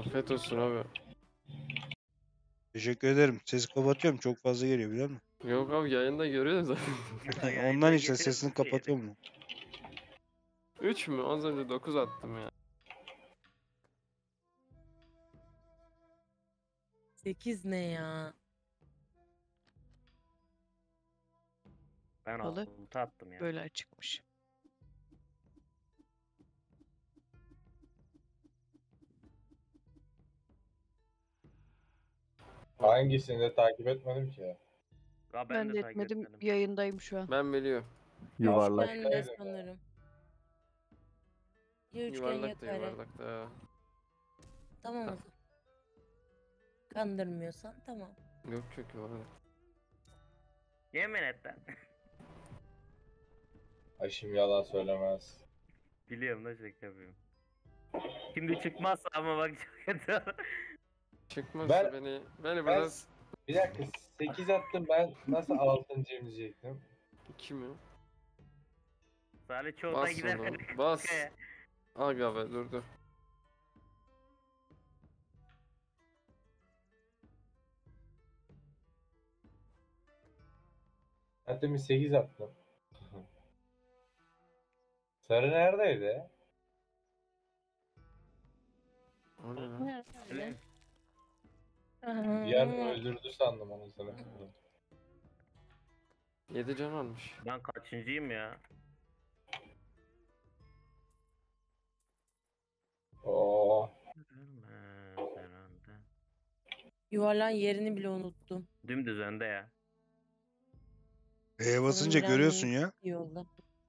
Afiyet olsun abi. Teşekkür ederim. Sesi kapatıyorum. Çok fazla geliyor biliyor musun? Yok abi yayında görüyoruz zaten. Ondan işte sesini kapatıyorum mu? 3 mü? Az önce 9 attım ya. 8 ne ya? Ben Balı. altı attım ya. Böyle çıkmış. Hangisini de takip etmedim ki. Ya Ben de takip etmedim. Yayındayım şu an. Ben biliyorum. Yuvarlak. Ben de sanırım. Ya üçgen ya Yuvarlak da kare. yuvarlak da. Tamam o zaman. Kandırmıyorsan tamam. Yok yok yuvarlak. Yemin et lan. Aşım yalan söylemez. Biliyorum da şaka yapıyorum. Şimdi çıkmazsa ama bak çok kötü. Çıkmazsa Ben- beni ben- biraz... Bir dakika 8 attım ben nasıl 6. diyecektim. 2 mi? Salih çoğundan Bas giderken onu. Bas. Aga be durdu. Ben demin 8 attım. Sarı neredeydi? O ne lan? Öyle. Bir an öldürdü sandım onu sana. 7 can almış. Ben kaçıncıyım ya? Oo. Yuvarlan yerini bile unuttum. Dümdüz önde ya. E'ye basınca Sanırım görüyorsun Ren'in ya. Yolda.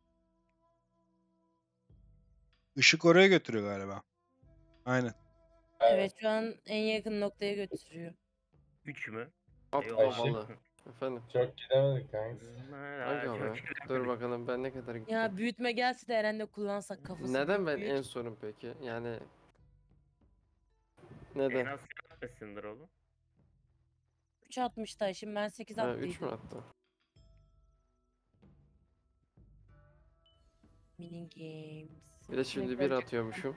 Işık oraya götürüyor galiba. Aynen. Evet şu an en yakın noktaya götürüyor. 3 mü? At Eyvallah. havalı. Efendim. Çok gidemedik kanka. Aga be. Dur bakalım ben ne kadar gittim. Ya büyütme gelse de Eren'de kullansak kafası. Neden ben büyük. en sonum peki? Yani... En Neden? az sen atmışsındır oğlum. 3 atmış da şimdi ben 8 Ha 3 mü attıydım. attı? Mini games. Bir de şimdi Ne 1 kadar- atıyormuşum.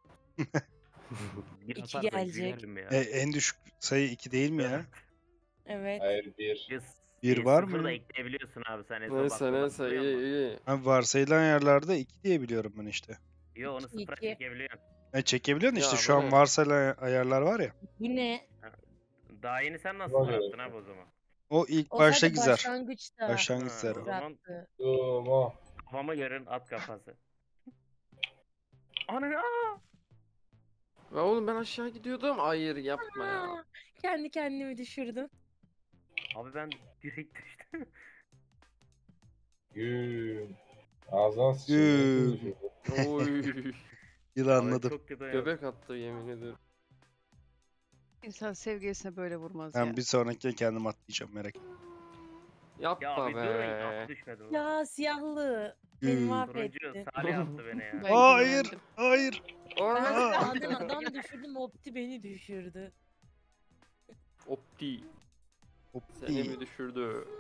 Bir İki atarsa gelecek. gülerim ya. En düşük sayı 2 değil mi ya? Evet. Hayır 1. Bir var mı Sıfır da ya? ekleyebiliyorsun abi sen hesap Neyse hakkında neyse hatırlıyor iyi musun? iyi. Ha, varsayılan ayarlarda 2 diye biliyorum ben işte. Yo onu sıfıra İki. çekebiliyorsun. Çekebiliyorsun işte Ya şu bu an ne? varsayılan ayarlar var ya. Bu ne? Daha yeni sen nasıl Ona göre attın abi o zaman? O ilk O baştaki sadece zar. başlangıçta. Başlangıç Ha, zarı. o zaman Attı. Dumo. kafama görün at kafası. Ana aa! Ya oğlum ben aşağı gidiyordum. Hayır yapma ya. Aa, kendi kendimi düşürdüm. Abi ben direkt düştüm. Güm. Ağzına Güm. sıçradı. Oy. Yılı Abi anladım. çok kötü Göbek attı yemin ediyorum. İnsan sevgilisine böyle vurmaz Ben ya. bir sonrakine kendim atlayacağım merak etme. Ya Yapma bir durun be. nasıl düşmedim lan? Ya siyahlı. Beni Güm. mahvettin. Turuncu Salih attı beni ya. Ben Hayır, güvendim. hayır. Ben Aa! sağdan adam düşürdüm. Opti beni düşürdü. Opti. Hop Seni değil. mi düşürdü?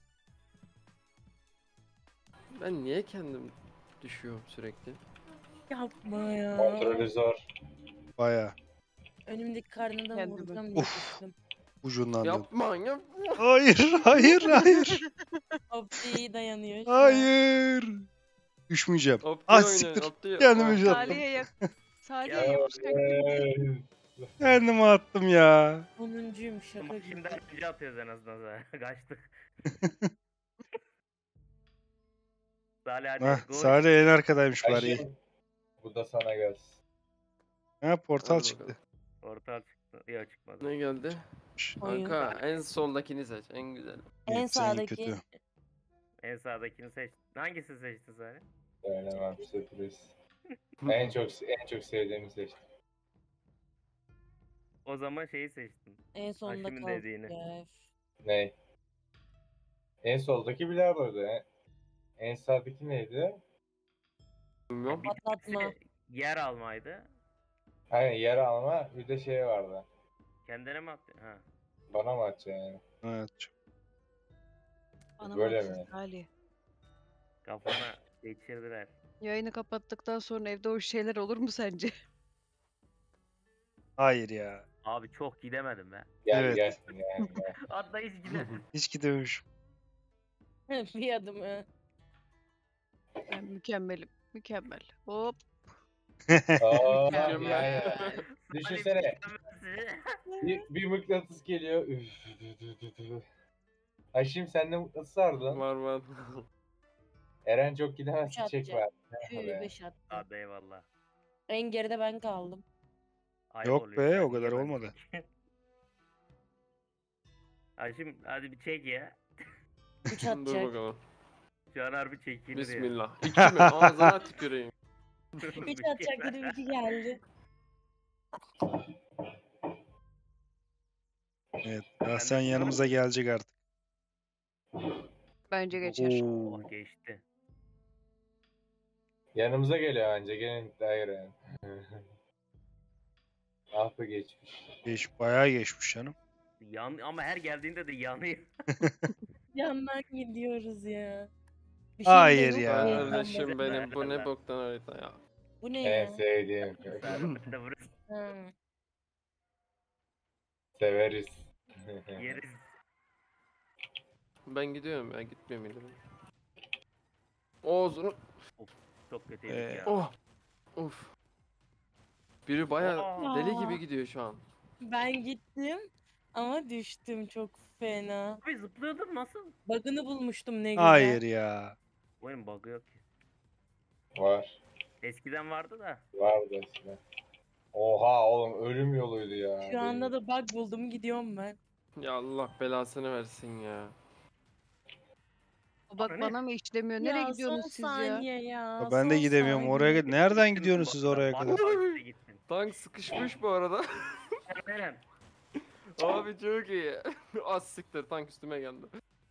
Ben niye kendim düşüyorum sürekli? Yapma ya. Kontrolü zor. Baya Önümdeki karnından Kendimi. vuracağım diye Of. düştüm. ucundan döndüm. Yapma yapma. Hayır, hayır, hayır. Opti dayanıyor şu an. Hayır. Düşmeyeceğim. Opti Ah, oynayın. siktir. Opti. Kendimi Aa, üzüldüm. Salih'e Salih'e Ya, yapışkan kim? Kendimi attım ya. 10'uncuyum şaka Bak gibi. şimdi önce atıyoruz en azından zaten. Kaçtık. Salih hadi Hah, koş. Salih en arkadaymış bari. iyi. Aşım. Bu da sana gelsin. Ha, portal Hadi çıktı. bakalım. Orta çıktı. Yok çıkmadı. Ne geldi? Oyun. Kanka en soldakini seç. En güzel. En Evet, senin sağdaki kötü. En sağdakini seç. Hangisini seçtin Salih? Söylemem sürpriz. En çok sevdiğimi seçtim. O zaman şeyi seçtin. en sonunda Haşim'in kaldık dediğini. ya. Ne? En soldaki bilardoydu. En sağdaki neydi? Bilmiyorum. Bir Patlatma. tanesi yer almaydı. Hani yer alma bir de şey vardı. Kendine mi attın? Ha. Bana mı atacaksın yani? Evet. Bana Böyle baksın mi? Salih. Kafana geçirdiler. Yayını kapattıktan sonra evde o şeyler olur mu sence? Hayır ya. Abi çok gidemedim ben. Gel Evet. gel. Gel, gel. Hatta hiç gidemedim. Hiç gidememişim. Bir adım. Ben mükemmelim. Mükemmel. Hop. Aa, Mükemmel. ya. Düşünsene. Salih, Bir mıknatıs geliyor. Üf. Haşim sende mıknatıs vardı lan. Var var. Eren çok gidemez. Üç Çek atacak. ver. Tüh, Be. 5 attı. Hadi eyvallah. En geride ben kaldım. Ayıp Yok oluyor, be, sen o kadar yiyemezsin. olmadı. Haşim hadi bir çek ya. 3 Dur atacak. bakalım. Şu an harbi çekilir ya. Bismillah. 2 mi? Ağzına tüküreyim. 3 atacak dedim 2 geldi. Evet. Ben de Hasan yanımıza gelecek artık. Bence geçer. Oo. Oh geçti. Yanımıza geliyor anca. Gelin iddiaya göre. Ah be geçmiş. Bayağı geçmiş canım. Ama her geldiğinde de yanıyor. Yandan gidiyoruz ya. Bir Hayır de yok ya. mu? Kardeşim benim bu ne boktan harita ya. Bu ne En ya? sevdiğim. Ben de burası Ha. Severiz. yeriz. Ben gidiyorum ya, gitmiyor muydum? Oğuz'unu. Çok kötüydük Ee, ya. Oh. Of. Biri bayağı Aa. deli gibi gidiyor şu an. Ben gittim ama düştüm çok fena. Abi zıplıyordum nasıl? Bug'ını bulmuştum ne güzel. Hayır ya. Oyun bug'ı yok ki. Var. Eskiden vardı da. Vardı eskiden. Oha oğlum ölüm yoluydu ya. Şu anda da bug buldum gidiyorum ben. Ya Allah belasını versin ya. O bak Ne? bana mı işlemiyor? Nereye Ya, gidiyorsunuz son siz ya? saniye ya. Ya ben de son gidemiyorum oraya. saniye. Nereden gidiyorsunuz siz oraya Bak, kadar? bak, işte gittin. Tank sıkışmış bu arada. Eren. Abi çok iyi. Az siktir, tank üstüme geldi.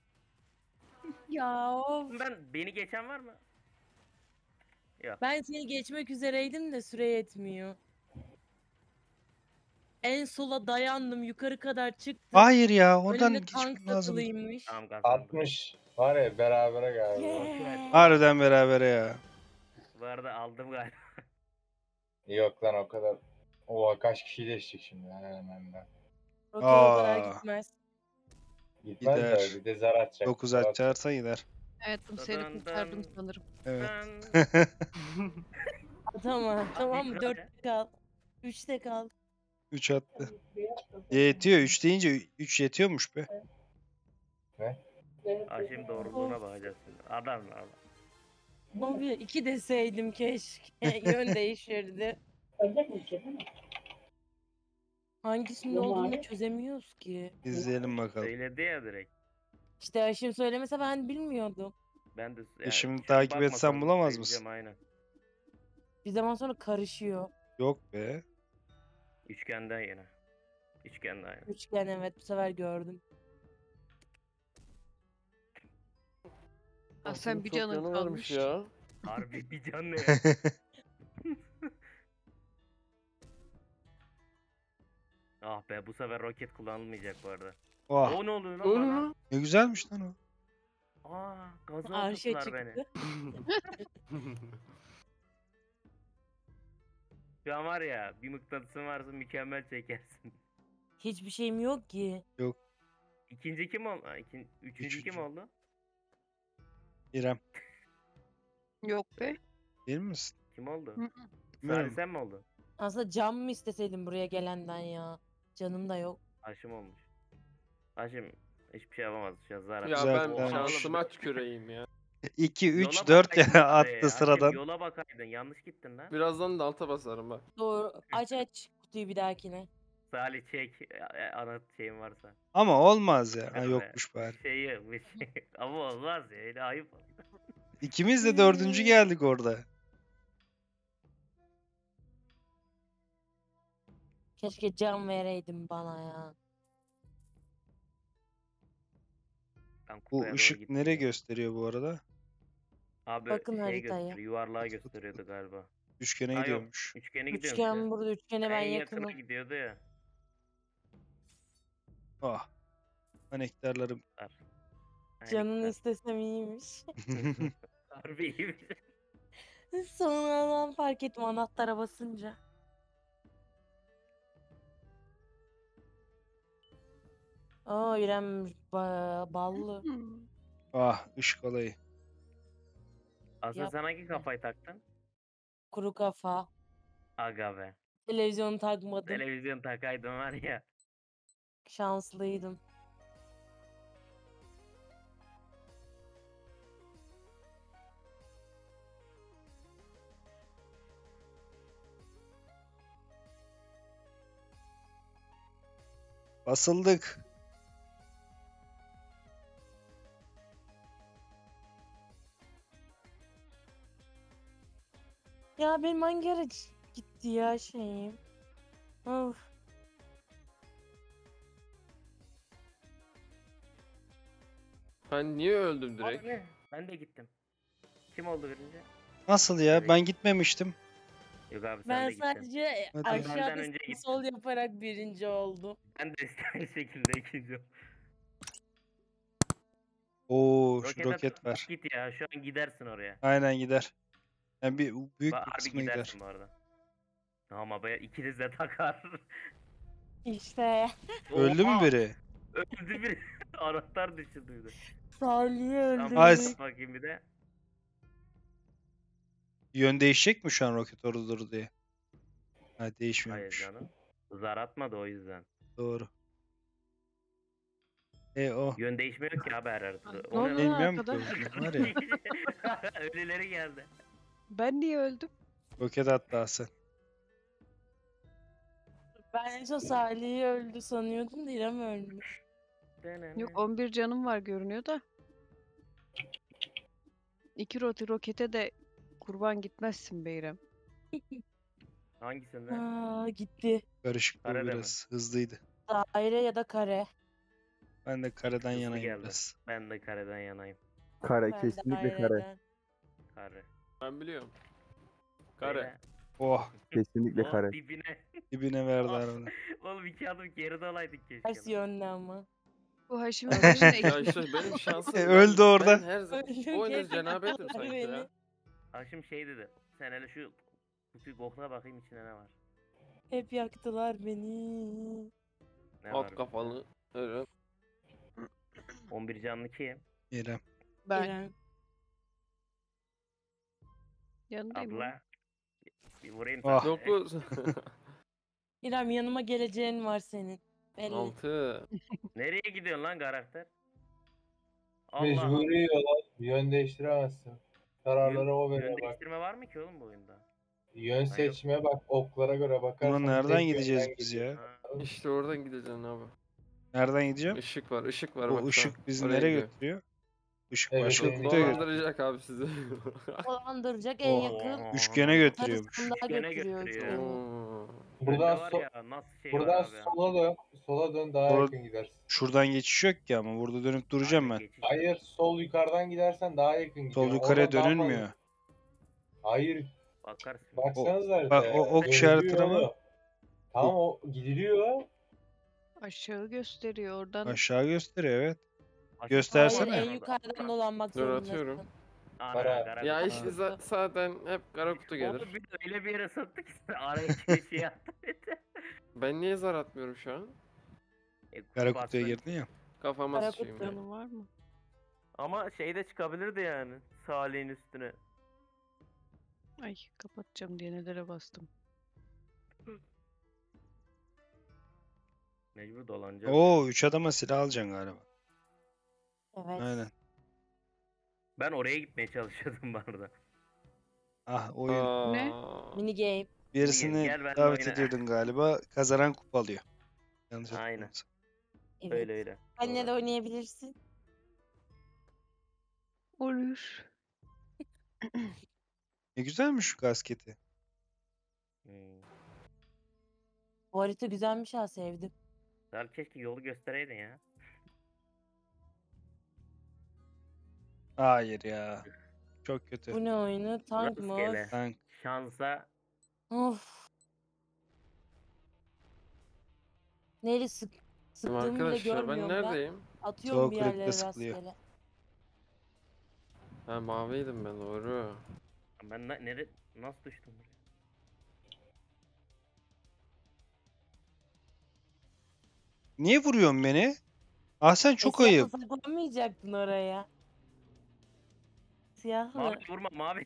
Ya of. Beni geçen var mı? Ben seni geçmek üzereydim de süre yetmiyor. En sola dayandım yukarı kadar çıktım. Hayır ya. Oradan Önümde tank geçmek lazım. takılıymış. Tamam kazandım. 60. Var ya berabere galiba. Yeah. Harbiden berabere ya. Bu arada aldım galiba. Yok lan o kadar. Oha kaç kişi geçecek şimdi hemen de. Roket o kadar Aa. gitmez. Gitmez Gider. de bir de zar atacak. 9 zar açarsa gider. Evet seni Dın dın. kurtardım sanırım. Evet. Ben- Tamam bir 4'te kal. 3'te kal. 3 attı. Yetiyor. 3 deyince 3 yetiyormuş be. Haşim doğruluğuna bakacağız şimdi. Adam. Abi 2 deseydim keşke. Yön değişirdi. Hangisinde olduğunu da çözemiyoruz ki. İzleyelim bakalım. Söyledi ya direkt. İşte Haşim söylemese ben bilmiyordum. Ben de şimdi takip bakmasam etsen bulamaz söyleyeceğim, mısın? Aynen. Bir zaman sonra karışıyor. Yok be. Üçgenden yine. Üçgenden aynen. Üçgen evet bu sefer gördüm. Ah, sen bir Çok canın yanı varmış kalmış. ya. Harbi bir can ne ya? Ah be bu sefer roket kullanılmayacak bu arada. Oh. O ne oluyor lan Öyle bana? mi? Ne güzelmiş lan o. Aa gaza Arşe tuttular beni. çıktı. Şu an var ya bir mıknatısın varsa mükemmel çekersin. Hiçbir şeyim yok ki. İkinci kim oldu? Üçüncü Üçüncü. kim oldu? İrem. Yok be. Değil misin? Kim oldu? Hı hı. Salih Bilmiyorum. sen mi oldun? Aslında cam mı isteseydim buraya gelenden ya. Canım da yok. Haşim olmuş. Haşim hiçbir şey yapamaz şu an zarar. Ya Güzel ben plan. şansıma tüküreyim ya. 2, 3, Yola 4 bakaydın oraya. attı Haşim, sıradan. yola bakaydın yanlış gittin lan. Birazdan da alta basarım bak. Doğru. Aç kutuyu bir dahakine. Salih çek ana şeyin varsa. Ama olmaz ya. Ha, Evet. yokmuş bari. Şeyi bu şey. Ama olmaz ya öyle ayıp. İkimiz de 4. geldik orada. Keşke can vereydin bana ya. Ben Bu kupaya doğru ışık gittim nereye ya. gösteriyor bu arada? Abi Bakın şey haritaya. gösteriyor, yuvarlığa gösteriyordu galiba. Üçgene Ha, yok, gidiyormuş. Üçgene gidiyormuş Üçgen ya. burada. Üçgene ben En yakına yakınım. gidiyordu ya. Ah. Anektarlarım. Canını Aynen. istesem iyiymiş. Harbi iyiymiş. Sonradan fark ettim anahtara basınca. Aa İrem ballı. Ah ışık olayı. Asıl Yap. sen hangi kafayı taktın? Kuru kafa. Aga be. Televizyon takmadım. Televizyon takaydın var ya. Şanslıydım. Basıldık. Ya benim hangi araç gitti ya şeyim. Of. Ben niye öldüm direkt? Abi, ben de gittim. Kim oldu birinci? Nasıl ya? Evet. Ben gitmemiştim. Yok abi sen Ben de gittin. sadece Hadi. Benden aşağıda önce sağ gittin. sol yaparak birinci oldum. Ben de aynı şekilde ikinci oldum. Oo şu Roket roket at, var. git ya şu an gidersin oraya. Aynen gider. Yani büyük bir Harbi kısmı gider. gidersin bu arada. Ama be ikiniz de takar. İşte Öldü mü Oha, biri? Öldü bir. Anahtar düşürdü. Salih'i Tamam Ay, öldürdük. bakayım bir de. Yön değişecek mi şu an roket orada dur diye? Ha Hayır değişmiyormuş. canım. Zar atmadı o yüzden. Doğru. O. Yön değişmiyor ki abi her haritada. Ne O ne oldu lan? Bilmiyorum ki arkadaş? o var ya. Ölüleri geldi. Ben niye öldüm? Roket attı Hasan. Ben en son Salih'i öldü sanıyordum da İrem ölmüş. Yok 11 canım var görünüyor da. 2 rokete de kurban gitmezsin Beyrem. Hangisinde? Aa gitti. Karışık bu Karede mi? biraz. Hızlıydı. Daire ya da kare. Ben de kareden Hızlı yanayım geldi. biraz. Ben de kareden yanayım. Kare Ben kesinlikle kare. daireden. Kare. Ben biliyorum. Kare. Böyle. Oh Kesinlikle Oh, kare. dibine. dibine verdi Ah. arada. Oğlum iki adım geride olaydık keşke. Ters yönde ama. Bu Haşim'in başına Ya ekmek. işte benim şansım. Öldü ben orada. her zaman Öldüm, bu oyunda hep cenabettim yakaladı sanki beni. ya. Haşim şey dedi. Sen hele şu kutuyu kokla bakayım içinde ne var. Hep yaktılar beni. Ne var? At kafalı. Öyle. 11 canlı kim? İrem. Ben İrem. yanındayım. oğlum. Abla. Bir vurayım Ah. sana. 9. İrem yanıma geleceğin var senin. Belli. 6. Nereye gidiyorsun lan karakter? Allah Mecburi yola yön değiştiremezsin. Kararları o Yön veriyor bak. değiştirme var mı ki oğlum bu oyunda? Yön seçmeye bak, oklara göre bakarsan. Ama nereden direkt gideceğiz yönden biz gidiyor. ya? Ha, İşte oradan gideceksin abi. Nereden gideceğim? Işık var, ışık var. O bak ışık sağ. bizi Oraya nereye gidiyor. götürüyor? Işık Evet, başka evet. kutuya götürüyor. Dolandıracak abi sizi. Dolandıracak en Oh. yakın. Üçgene götürüyormuş. Sandığa Üçgene götürüyor. götürüyor. Oo. Buradan, var so- ya nasıl şey buradan var abi ya. sola dön. Sola dön, daha Sola- yakın gidersin. Şuradan geçiş yok ki ama burada dönüp duracağım Aynen, ben. geçiş. Hayır, sol yukarıdan gidersen daha yakın gidiyor. Sol yukarıya Oradan daha fazla- dönülmüyor. Hayır, Bakarsın. baksanıza haritaya. Bak, o ok Dönülüyor işareti ama- oğlum. Tamam, o gidiliyor. Aşağı gösteriyor oradan. Aşağı gösteriyor evet. Haşim Göstersene. Hayır en orada. yukarıdan dolanmak Dur, zorundasın. atıyorum. Ana, Kara. kara Ya kutu. işte zaten hep kara kutu gelir. Oğlum bir de öyle bir yere sattık ki araya bir şey yaptı. Ben niye zar atmıyorum şu an? Kara kutuya girdin ya. Kafama Kara sıçayım kutu. ya. Canı var mı? Ama şey de çıkabilirdi yani. Salih'in üstüne. Ay kapatacağım diye nelere bastım. Mecbur dolanacağız. Oo 3 adama silah alacaksın galiba. Evet. Aynen. Ben oraya gitmeye çalışıyordum bu arada. Ah oyun. Ne? Mini game. Birisini Gel benimle davet oyna. ediyordun galiba. Kazanan kupa alıyor. Yanlış Aynen. hatırlamıyorsam. Evet. Öyle öyle. Anne Doğru. de oynayabilirsin. Olur. Ne güzelmiş şu kasketi. Hmm. Bu harita güzelmiş ha sevdim. Sen keşke yolu göstereydin ya. Hayır ya. Çok kötü. Bu ne oyunu? Tank mı? Rastgele. Tank. Şansa Of. Neyle sıktığımı bile Arkadaşlar ben görmüyorum ben. neredeyim? Atıyorum Sol bir klikle yerlere sıkılıyor. rastgele. Ha maviydim ben doğru. ben nasıl düştüm buraya? Niye vuruyorsun beni? Ahsen çok Siyahlı ayıp. saklanmayacaktın oraya. Siyahlı. Mavi vurma mavi.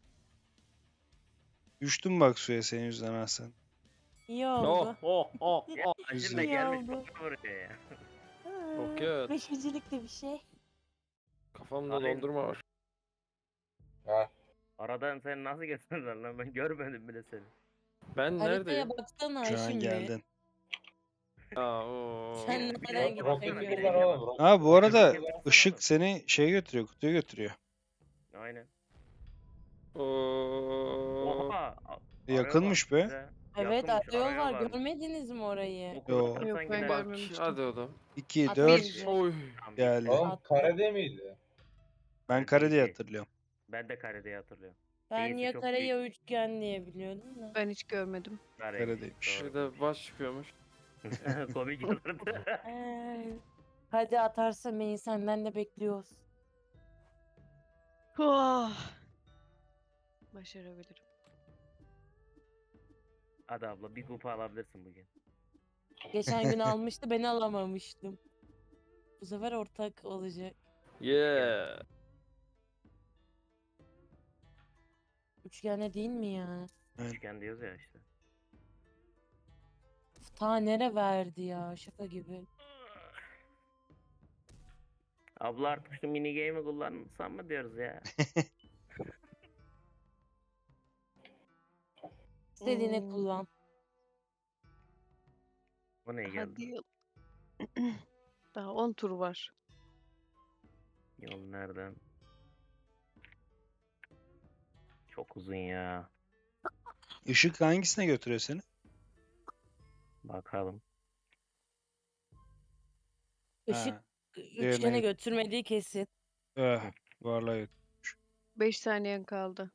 Düştüm bak suya senin yüzünden Ahsen. İyi Oh oldu. oh oh oh. Aşırı İyi gelmiş oldu. buraya ya. Roket. Beşincilik de bir şey. Kafamda Aynen. dondurma var. Ha. Aradan sen nasıl getirdin lan ben görmedim bile seni. Ben Haritaya neredeyim? baksana Şu an şimdi. geldin. Aa, oo. Sen Bir nereden de- gittin Roket Bakın, buradan bir de- oğlum. Ha bu arada Roket baksana ışık oğlum. seni şeye götürüyor, kutuya götürüyor. Aynen. Oo. Oha. Yakınmış araya be. bak. Evet Yakınmış, arayol araya var. varmış. Görmediniz mi orayı? O Yo. kulaktan Yok, sanki ben ne- Bak görmemiştim. hadi oğlum. 2, At 4 birinci. Oy. Tamam, geldi. Oğlum karede miydi? Ben Karede kare diye iki. hatırlıyorum. Ben de kare diye hatırlıyorum. Ben Değilse ya çok kare büyük. ya üçgen diye biliyordum da. Ben hiç görmedim. Karedeymiş. Bir de baş çıkıyormuş. Doğru. Komik olurdu. Hadi atarsam beni senden de bekliyoruz. Oh. Başarabilirim. Hadi abla bir kupa alabilirsin bugün. Geçen gün almıştı ben alamamıştım. Bu sefer ortak olacak. Yeah. Üçgene değil mi ya? Üçgen diyoruz ya işte. Ta nere verdi ya şaka gibi. Abla artık şu mini game'i kullansam mı diyoruz ya. İstediğini Hmm. kullan. O ne geldi? Hadi. Daha 10 tur var. Yol nereden? Çok uzun ya. Işık hangisine götürüyor seni? Bakalım. Işık Ha. üçgene Diğerine- götürmediği kesin. Vallahi yok. 5 saniyen kaldı.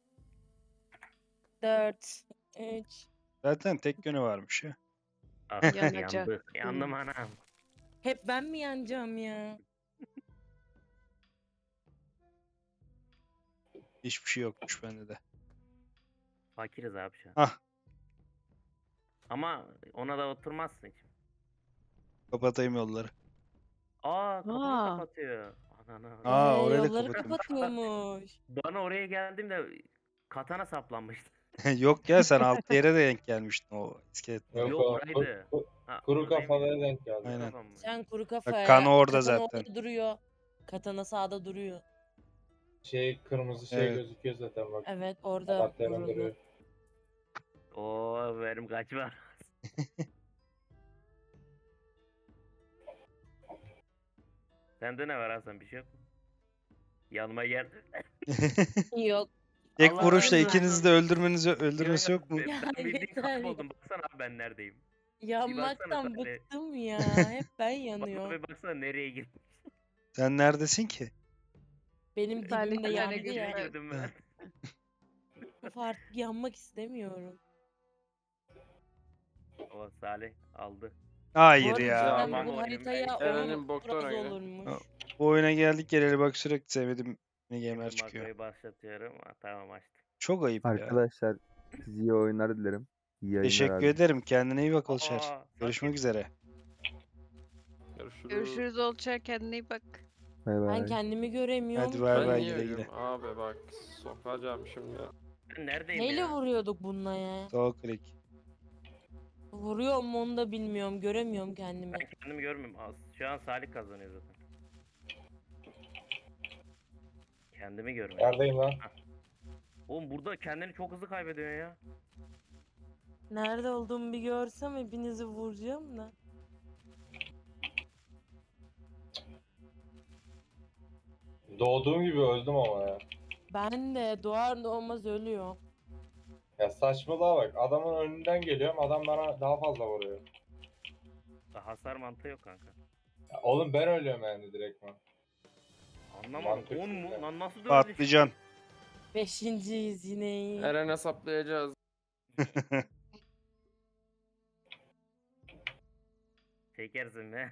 4, 3. Zaten tek yönü varmış ya. Ah, Yanacak. yandık. Yandım anam. Hep ben mi yanacağım ya? Hiçbir şey yokmuş bende de. Fakiriz abi şu an. Ah. Ama ona da oturmazsın şimdi. Kapatayım yolları. Kapıyı Aa. kapatıyor. Anana. Aa, orayı da Yolları kapatıyormuş. kapatıyormuş. Bana oraya geldiğimde katana saplanmıştı. Yok ya sen alt yere de denk gelmiştin o iskelet. Yok, Yok, oğlum, oraydı. Ha, Kuru oradayım. kafalara denk geldi. Aynen. Kafam mı? Sen kuru kafaya. kan orada katana zaten. orada duruyor. Katana sağda duruyor. Şey kırmızı şey Evet. gözüküyor zaten bak. Evet orada Karakterin vuruldu. duruyor. Oo benim kaç var. Sende ne var Hasan, bir şey yok mu? Yanıma gel. Yok. Tek Allah vuruşla Allah. ikinizi de öldürmesi yok mu? Ya, Ben bildiğin yeter kapı ya. oldum. Baksana abi ben neredeyim. Yanmaktan Salih. bıktım ya. Hep ben Bak, yanıyorum. bir baksana nereye girdim. Sen neredesin ki? Benim Salih dibimde nereye yandı gidiyor? ya. Nereye girdim ben? Of, artık yanmak istemiyorum. O Salih aldı. Hayır Bu arada ya. cidden Aman bu oyunum haritaya ben. Eren'in 10 boktan az oyunu. olurmuş. Bu oyuna geldik geleli bak sürekli sevdiğim gamer Şimdi çıkıyor. makroyu başlatıyorum. Ha, tamam açtım. Çok ayıp ya. Arkadaşlar size iyi oyunlar dilerim. İyi yayınlar Teşekkür abi. ederim. Kendine iyi bak Olşar. Aa, Görüşmek sanki- üzere. Görüşürüz. Görüşürüz Olçer, kendine iyi bak. Bay bay. Ben kendimi göremiyorum. Hadi bay Ben bay, niye güle ölüyorum? güle. Abi bak sokacağım şimdi. Ben neredeyim Neyle ya? vuruyorduk bununla ya? Sol klik. Vuruyor mu onu da bilmiyorum. Göremiyorum kendimi. Ben kendimi görmüyorum. Şu an Salih kazanıyor zaten. Kendimi görmüyorum. Neredeyim lan? Oğlum burada kendini çok hızlı kaybediyorsun ya. Nerede olduğumu bir görsem hepinizi vuracağım da. Doğduğum gibi öldüm ama ya. Ben de doğar doğmaz ölüyor. Ya saçmalığa bak. Adamın önünden geliyorum. Adam bana daha fazla vuruyor. Hasar mantığı yok kanka. Ya oğlum ben ölüyorum yani direktman. Anlamadım. Mantıksız 10 mu? ya. Lan nasıl dövdü? Patlıcan. Beşinciyiz yine. Eren'e saplayacağız. Çekersin be.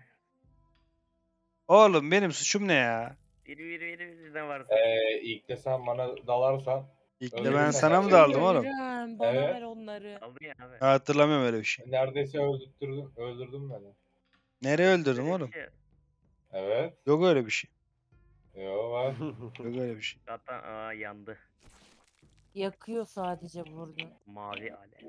Oğlum benim suçum ne ya? Biri ne varsa. İlk de sen bana dalarsan. İlk de Öyle ben mi? sana mı daldım oğlum? Ölürüm, bana Evet. ver onları. Aldın ya abi. Hatırlamıyorum öyle bir şey. Neredeyse öldürdün beni. Nereye öldürdüm Öyle bir oğlum? şey. Evet. Yok öyle bir şey. Yo var. Yok öyle bir şey. Zaten yandı. Yakıyor sadece burada. Mavi alev.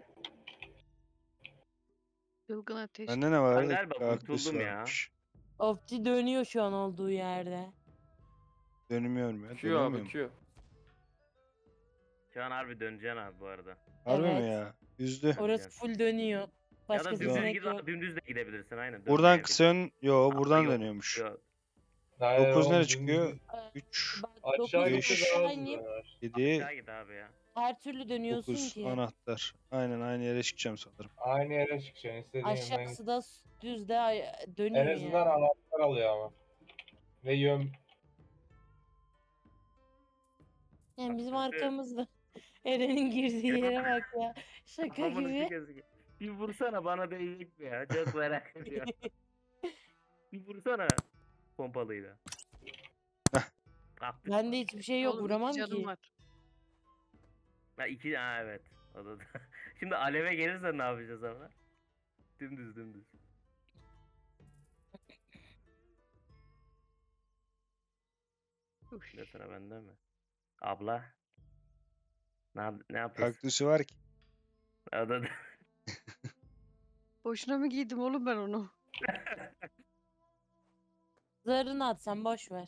Çılgın ateş. Bende ne Ben vardı? galiba Kaktüs kurtuldum ya. varmış. Opti dönüyor şu an olduğu yerde. Dönmüyorum ya. Q Dönemiyor abi mu? Q. Şu an harbi döneceksin abi bu arada. Harbi mi Evet. ya? Üzdü. Orası full dönüyor. Ya Başka da Yok. dümdüz seçenek git, yok. dümdüz de gidebilirsin aynen. Buradan dönmeyebilir. kısıyorsun. Yo Aa, buradan yok, dönüyormuş. yok. Hayır, 9 oğlum, nereye çıkıyor? dümdüz. 3, Bak Aşağı 9 gitse gitse daha aynı. hızlı döner. 7, Aşağı git abi ya. Her türlü dönüyorsun 9 ki. anahtar. Aynen aynı yere çıkacağım sanırım. Aynı yere çıkacaksın. İstediğin yerden git. Aşağısı da düzde dönüyor En azından yani. anahtar alıyor ama. Ve yön. Yani bizim Çünkü- arkamızda. Eren'in girdiği yere bak ya. Şaka Kafamın içi gibi. gözüküyor. Bir vursana bana değecek mi ya? Çok merak ediyorum. Bir vursana pompalıyla. Kalktı. Bende hiçbir şey yok. Oğlum, Vuramam iki canım ki. var. Ha evet. O da. Şimdi aleve gelirse ne yapacağız ama? Dümdüz. Üf. Ne sıra bende mi? Abla. Ne yapıyorsun? Kaktüsü var ki. O da. Boşuna mı giydim oğlum ben onu? Zarını at sen boş ver.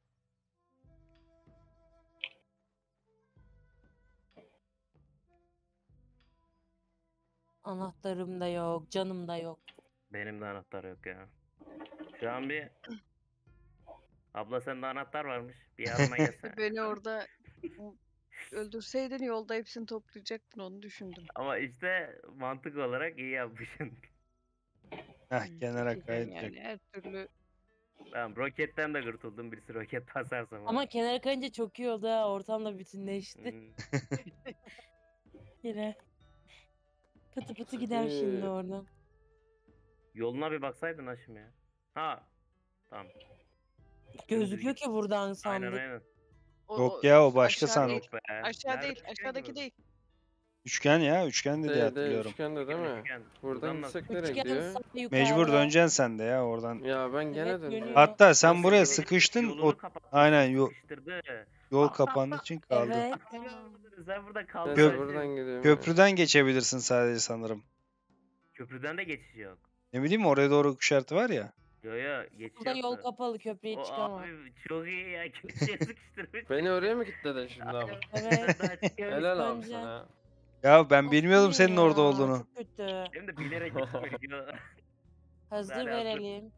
Anahtarım da yok, canım da yok. Benim de anahtar yok ya. Şu an bir... Abla sende anahtar varmış. Bir yardıma gelsene. Beni orada öldürseydin yolda hepsini toplayacaktın onu düşündüm. Ama işte mantık olarak iyi yapmışsın. Heh kenara Güzel kayacak. yani her türlü. Tamam roketten de kurtuldum. Birisi roket basarsa bana. Ama kenara kayınca çok iyi oldu ha. Ortam da bütünleşti. Hmm. Yine. Pıtı pıtı gider şimdi Ee, oradan. Yoluna bir baksaydın Haşim ya. Ha. Tamam. Gözüküyor ki buradan Aynen sandık. aynen. Yok ya, o başka aşağı sandık. değil. Yok be. Aşağı Nerede değil. üçgen Aşağıdaki gördüm. değil. Üçgen ya. Üçgen de diye Değil hatırlıyorum. üçgende değil mi? Üçgen. Buradan nasıl- gitsek nereye Üçgen gidiyor? sağ yukarıda. Mecbur döneceksin sen de ya oradan. Ya ben gene Evet, dönüyorum. dönüyor. Hatta sen Nasıl buraya yolu- sıkıştın. Yolunu O kapattı, aynen, sıkıştırdı. yol kapandığı için kaldı. Evet. Sen burada Ben kaldın. de Köp- buradan gidiyorum. ya. Köprüden geçebilirsin sadece sanırım. Köprüden de geçiş yok. Ne bileyim oraya doğru ok işareti var ya. Yo geçiş Burada yol yoktu. kapalı köprüye O çıkamam. abi çok iyi ya. Köprüye sıkıştırmış. Beni oraya mı kilitledin şimdi abi? Evet. Helal abi Önce- sana. Ya ben Of bilmiyordum iyi senin orada ya, olduğunu. Çok kötü. Hem de bilerek gitmiyor. Hazır Hadi hazır. verelim.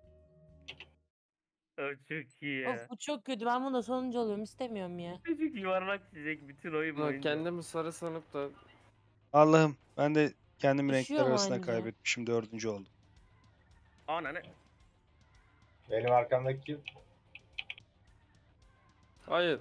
O çok iyi ya. Of bu çok kötü. Ben bunda sonuncu oluyorum. İstemiyorum ya. Çocuk yuvarlak çizecek bütün oyun Ulan boyunca. kendimi sarı sanıp da Allah'ım ben de kendimi Düşüyor renkler mu arasında anca? kaybetmişim. 4. oldum. Ananı. Benim arkamdaki kim? hayır.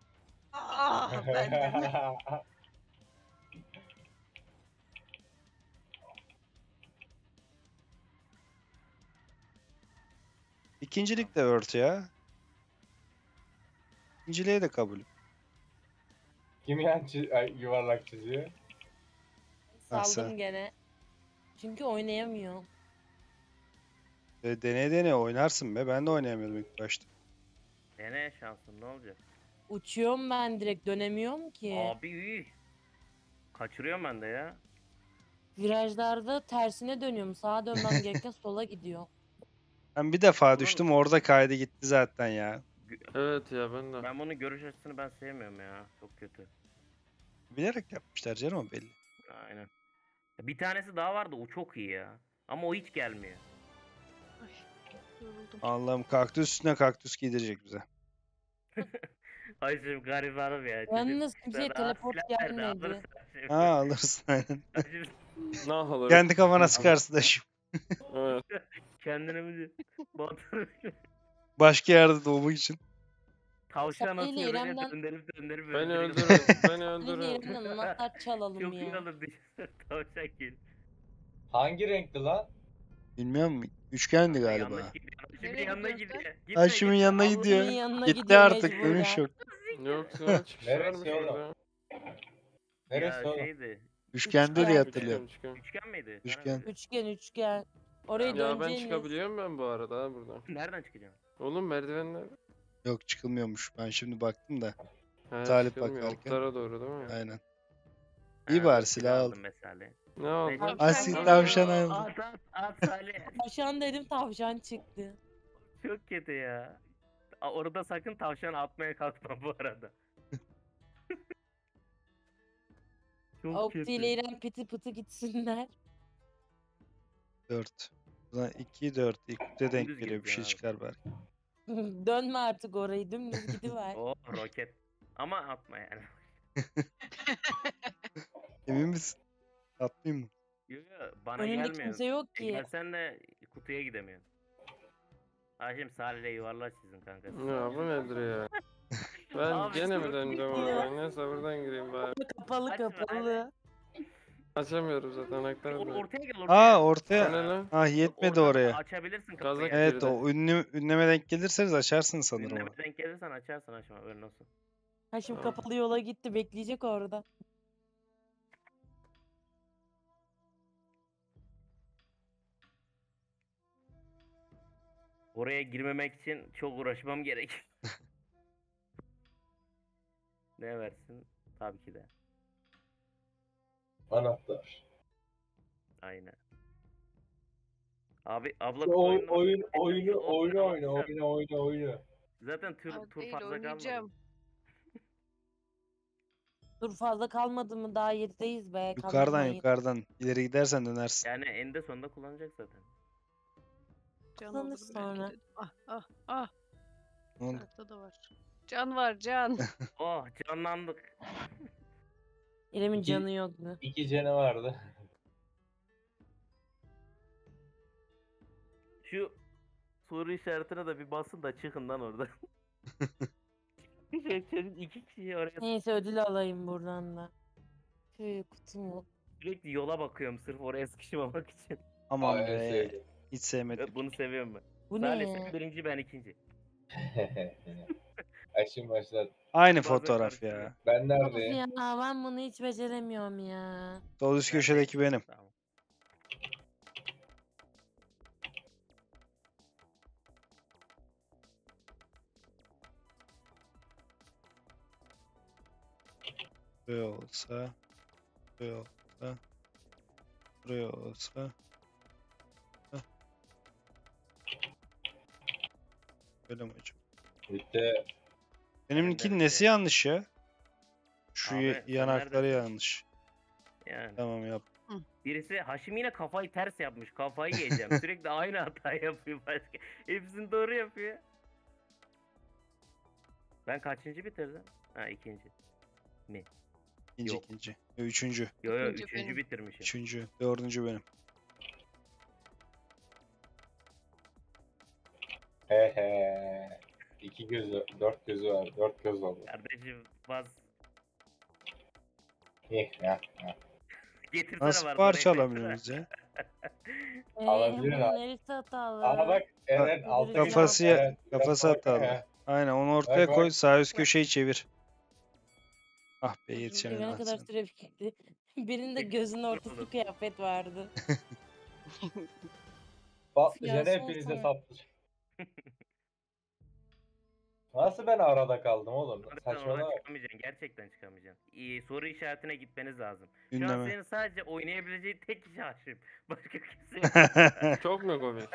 İkincilik de ört ya. İkinciliğe de kabul. Kim yuvarlak çiziyor? Ha, Saldım sen. gene. Çünkü oynayamıyorum. Deneye deneye oynarsın be. Ben de oynayamıyordum ilk başta. Dene şansın ne olacak? Uçuyorum ben direkt dönemiyorum ki. Abi iyi. Kaçırıyorum ben de ya. Virajlarda tersine dönüyorum. Sağa dönmem gereken sola gidiyor. Ben bir defa Oğlum- düştüm orada kaydı gitti zaten ya. Evet ya ben de. Ben bunun görüş açısını ben sevmiyorum ya. Çok kötü. Bilerek yapmışlar canım o belli. Aynen. Bir tanesi daha vardı o çok iyi ya. Ama o hiç gelmiyor. Ay, yoruldum. Allah'ım kaktüs üstüne kaktüs giydirecek bize. Ay şimdi garibanım ya. Yalnız Çocuk kimseye sana teleport silah verdi, gelmedi. alırsın şimdi. Ha alırsın aynen. Şimdi Ne olur. Kendi kafana sıkarsın da şimdi. Evet. kendini mi batırır? Başka yerde doğmak için. Tavşan Şapkayla atıyor böyle İrem'den- döndürüp Beni öldürüyor. öldürün. Beni Elini öldürün. yerimden anahtar çalalım Çok iyi ya. olur düşünsene tavşan gel. Hangi renkli lan? Bilmiyorum üçgendi Yanlış galiba. gidiyor. Haşim'in Nereye yanına gidiyorsun gidiyor. sen? Gitme, Haşim'in gitme. yanına Allah- gidiyor. Kimin yanına Gitti gidiyor artık mecburen. dönüş yok. Yoksa çıkış Neresi varmış oğlum? orada. Neresi Ya oğlum? şeydi. Üçgende diye Üçgen. hatırlıyorum. Üçgen. Üçgen miydi? Üçgen. Üçgen üçgen. Oraya Ya ben döneceğiniz. çıkabiliyorum ben bu arada ha buradan. Nereden çıkacağım? Oğlum merdivenler. Yok çıkılmıyormuş. Ben şimdi baktım da. He Talip çıkılmıyor. bakarken. Altlara doğru değil mi? Aynen. Ha, İyi bari dur, silah aldım aldım. mesela. Ne oldu? Tavşan Asil geldi. tavşan aldım. At Salih. Tavşan dedim tavşan çıktı. Çok kötü ya. Orada sakın tavşan atmaya kalkma bu arada. Çok Opti kötü. ile İrem piti pıtı gitsinler. 4. Ulan 2 4. İlk kutuya denk Dümdüz geliyor. Bir şey gideceksin çıkar belki. Dönme artık orayı dümdüz gidiver. Oh roket. Ama atma yani. Emin misin? Atlayayım mı? Yo, yo, bana Önünde gelmiyor. kimse yok ki. Gelsen de kutuya gidemiyorsun. Haşim Salih'le yuvarlak çizin kanka. Ya bu nedir ya? Ben Abi, gene mi çok döndüm kötü ya. oraya? Neyse buradan gireyim bari. Kapalı Açma, kapalı. Açamıyorum zaten anahtarı da. Ortaya gel ortaya. Aa O ortaya. ne lan? Ah yetmedi Oradan oraya. Açabilirsin Gaza kapıyı. Evet, Evet geride. o ünleme denk gelirseniz açarsın sanırım Ünleme onu. denk gelirsen açarsın Haşim haberin olsun. Ha şimdi Tamam. kapalı yola gitti bekleyecek orada. Oraya girmemek için çok uğraşmam gerek. Ne versin? Tabii ki de. Anahtar. Aynen. Abi abla Oyunu. Zaten tur Al değil, fazla kalmadı. oynayacağım. Dur fazla kalmadı mı? Daha 7'deyiz be. Yukarıdan kaldırmayın. yukarıdan. İleri gidersen dönersin. Yani eninde sonunda kullanacak zaten. Can Kullanır olur belki sonra. dedim. Ah. Ne oldu? Tahta da var. Can var can. Oh canlandık. İrem'in İki- canı yoktu. 2 canı vardı. Şu soru işaretine de bir basın da çıkın lan orada. Çocuk 2 kişi oraya Neyse ödül alayım buradan da. Tüy kutumu. sürekli yola bakıyorum sırf oraya sıkışmamak için. Aman Ay, be. sevdim. Hiç sevmedim. Bunu seviyorum ben. Bu Salih ne? sen birinci ben ikinci. Açın başlat. Aynı Bazen fotoğraf karıştırıyorum. ya. Ben Of neredeyim? ya ben bunu hiç beceremiyorum ya. Sol üst köşedeki benim. Tamam. Böyle olsa. Böyle olsa. Buraya olsa. Heh. Böyle mi hocam? Bitti. Benimkinin bitti. nesi yanlış ya? Şu Abi, sen yanakları neredesin? yanlış. Yani. Tamam yap. Birisi Haşim yine kafayı ters yapmış. Kafayı yiyeceğim. Sürekli aynı hatayı yapıyor başka. Hepsini doğru yapıyor. Ben kaçıncı bitirdim? Ha ikinci. İkinci Yok. ikinci. Üçüncü. Yo yo İkinci üçüncü benim. bitirmişim. Üçüncü. Dördüncü benim. He. 2 gözü, 4 gözü var. 4 göz oldu. Kardeşim bas. Ya. Getirsene Nasıl varsa parça neyse. alamıyoruz ya? Alabilir bunun abi. neresi hatalı? Aha bak Eren Ha, altı Kafası Eren, biraz kafası bak. hatalı. Aynen onu ortaya Bak, koy. bak. Sağ üst köşeyi çevir. Ah be Girene yetişemedim. kadar süre bitti. Birinde gözünün ortası kıyafet vardı. Patlıcanı Ya, hepinize sorsana. sattı. Nasıl ben arada kaldım oğlum? Abi sen oradan Saçmalama. çıkamayacaksın. Gerçekten çıkamayacaksın. Soru işaretine gitmeniz lazım. Şu an Ünleme. senin sadece oynayabileceğin tek kişi Haşim. Başka kimse yok. Çok mu komik?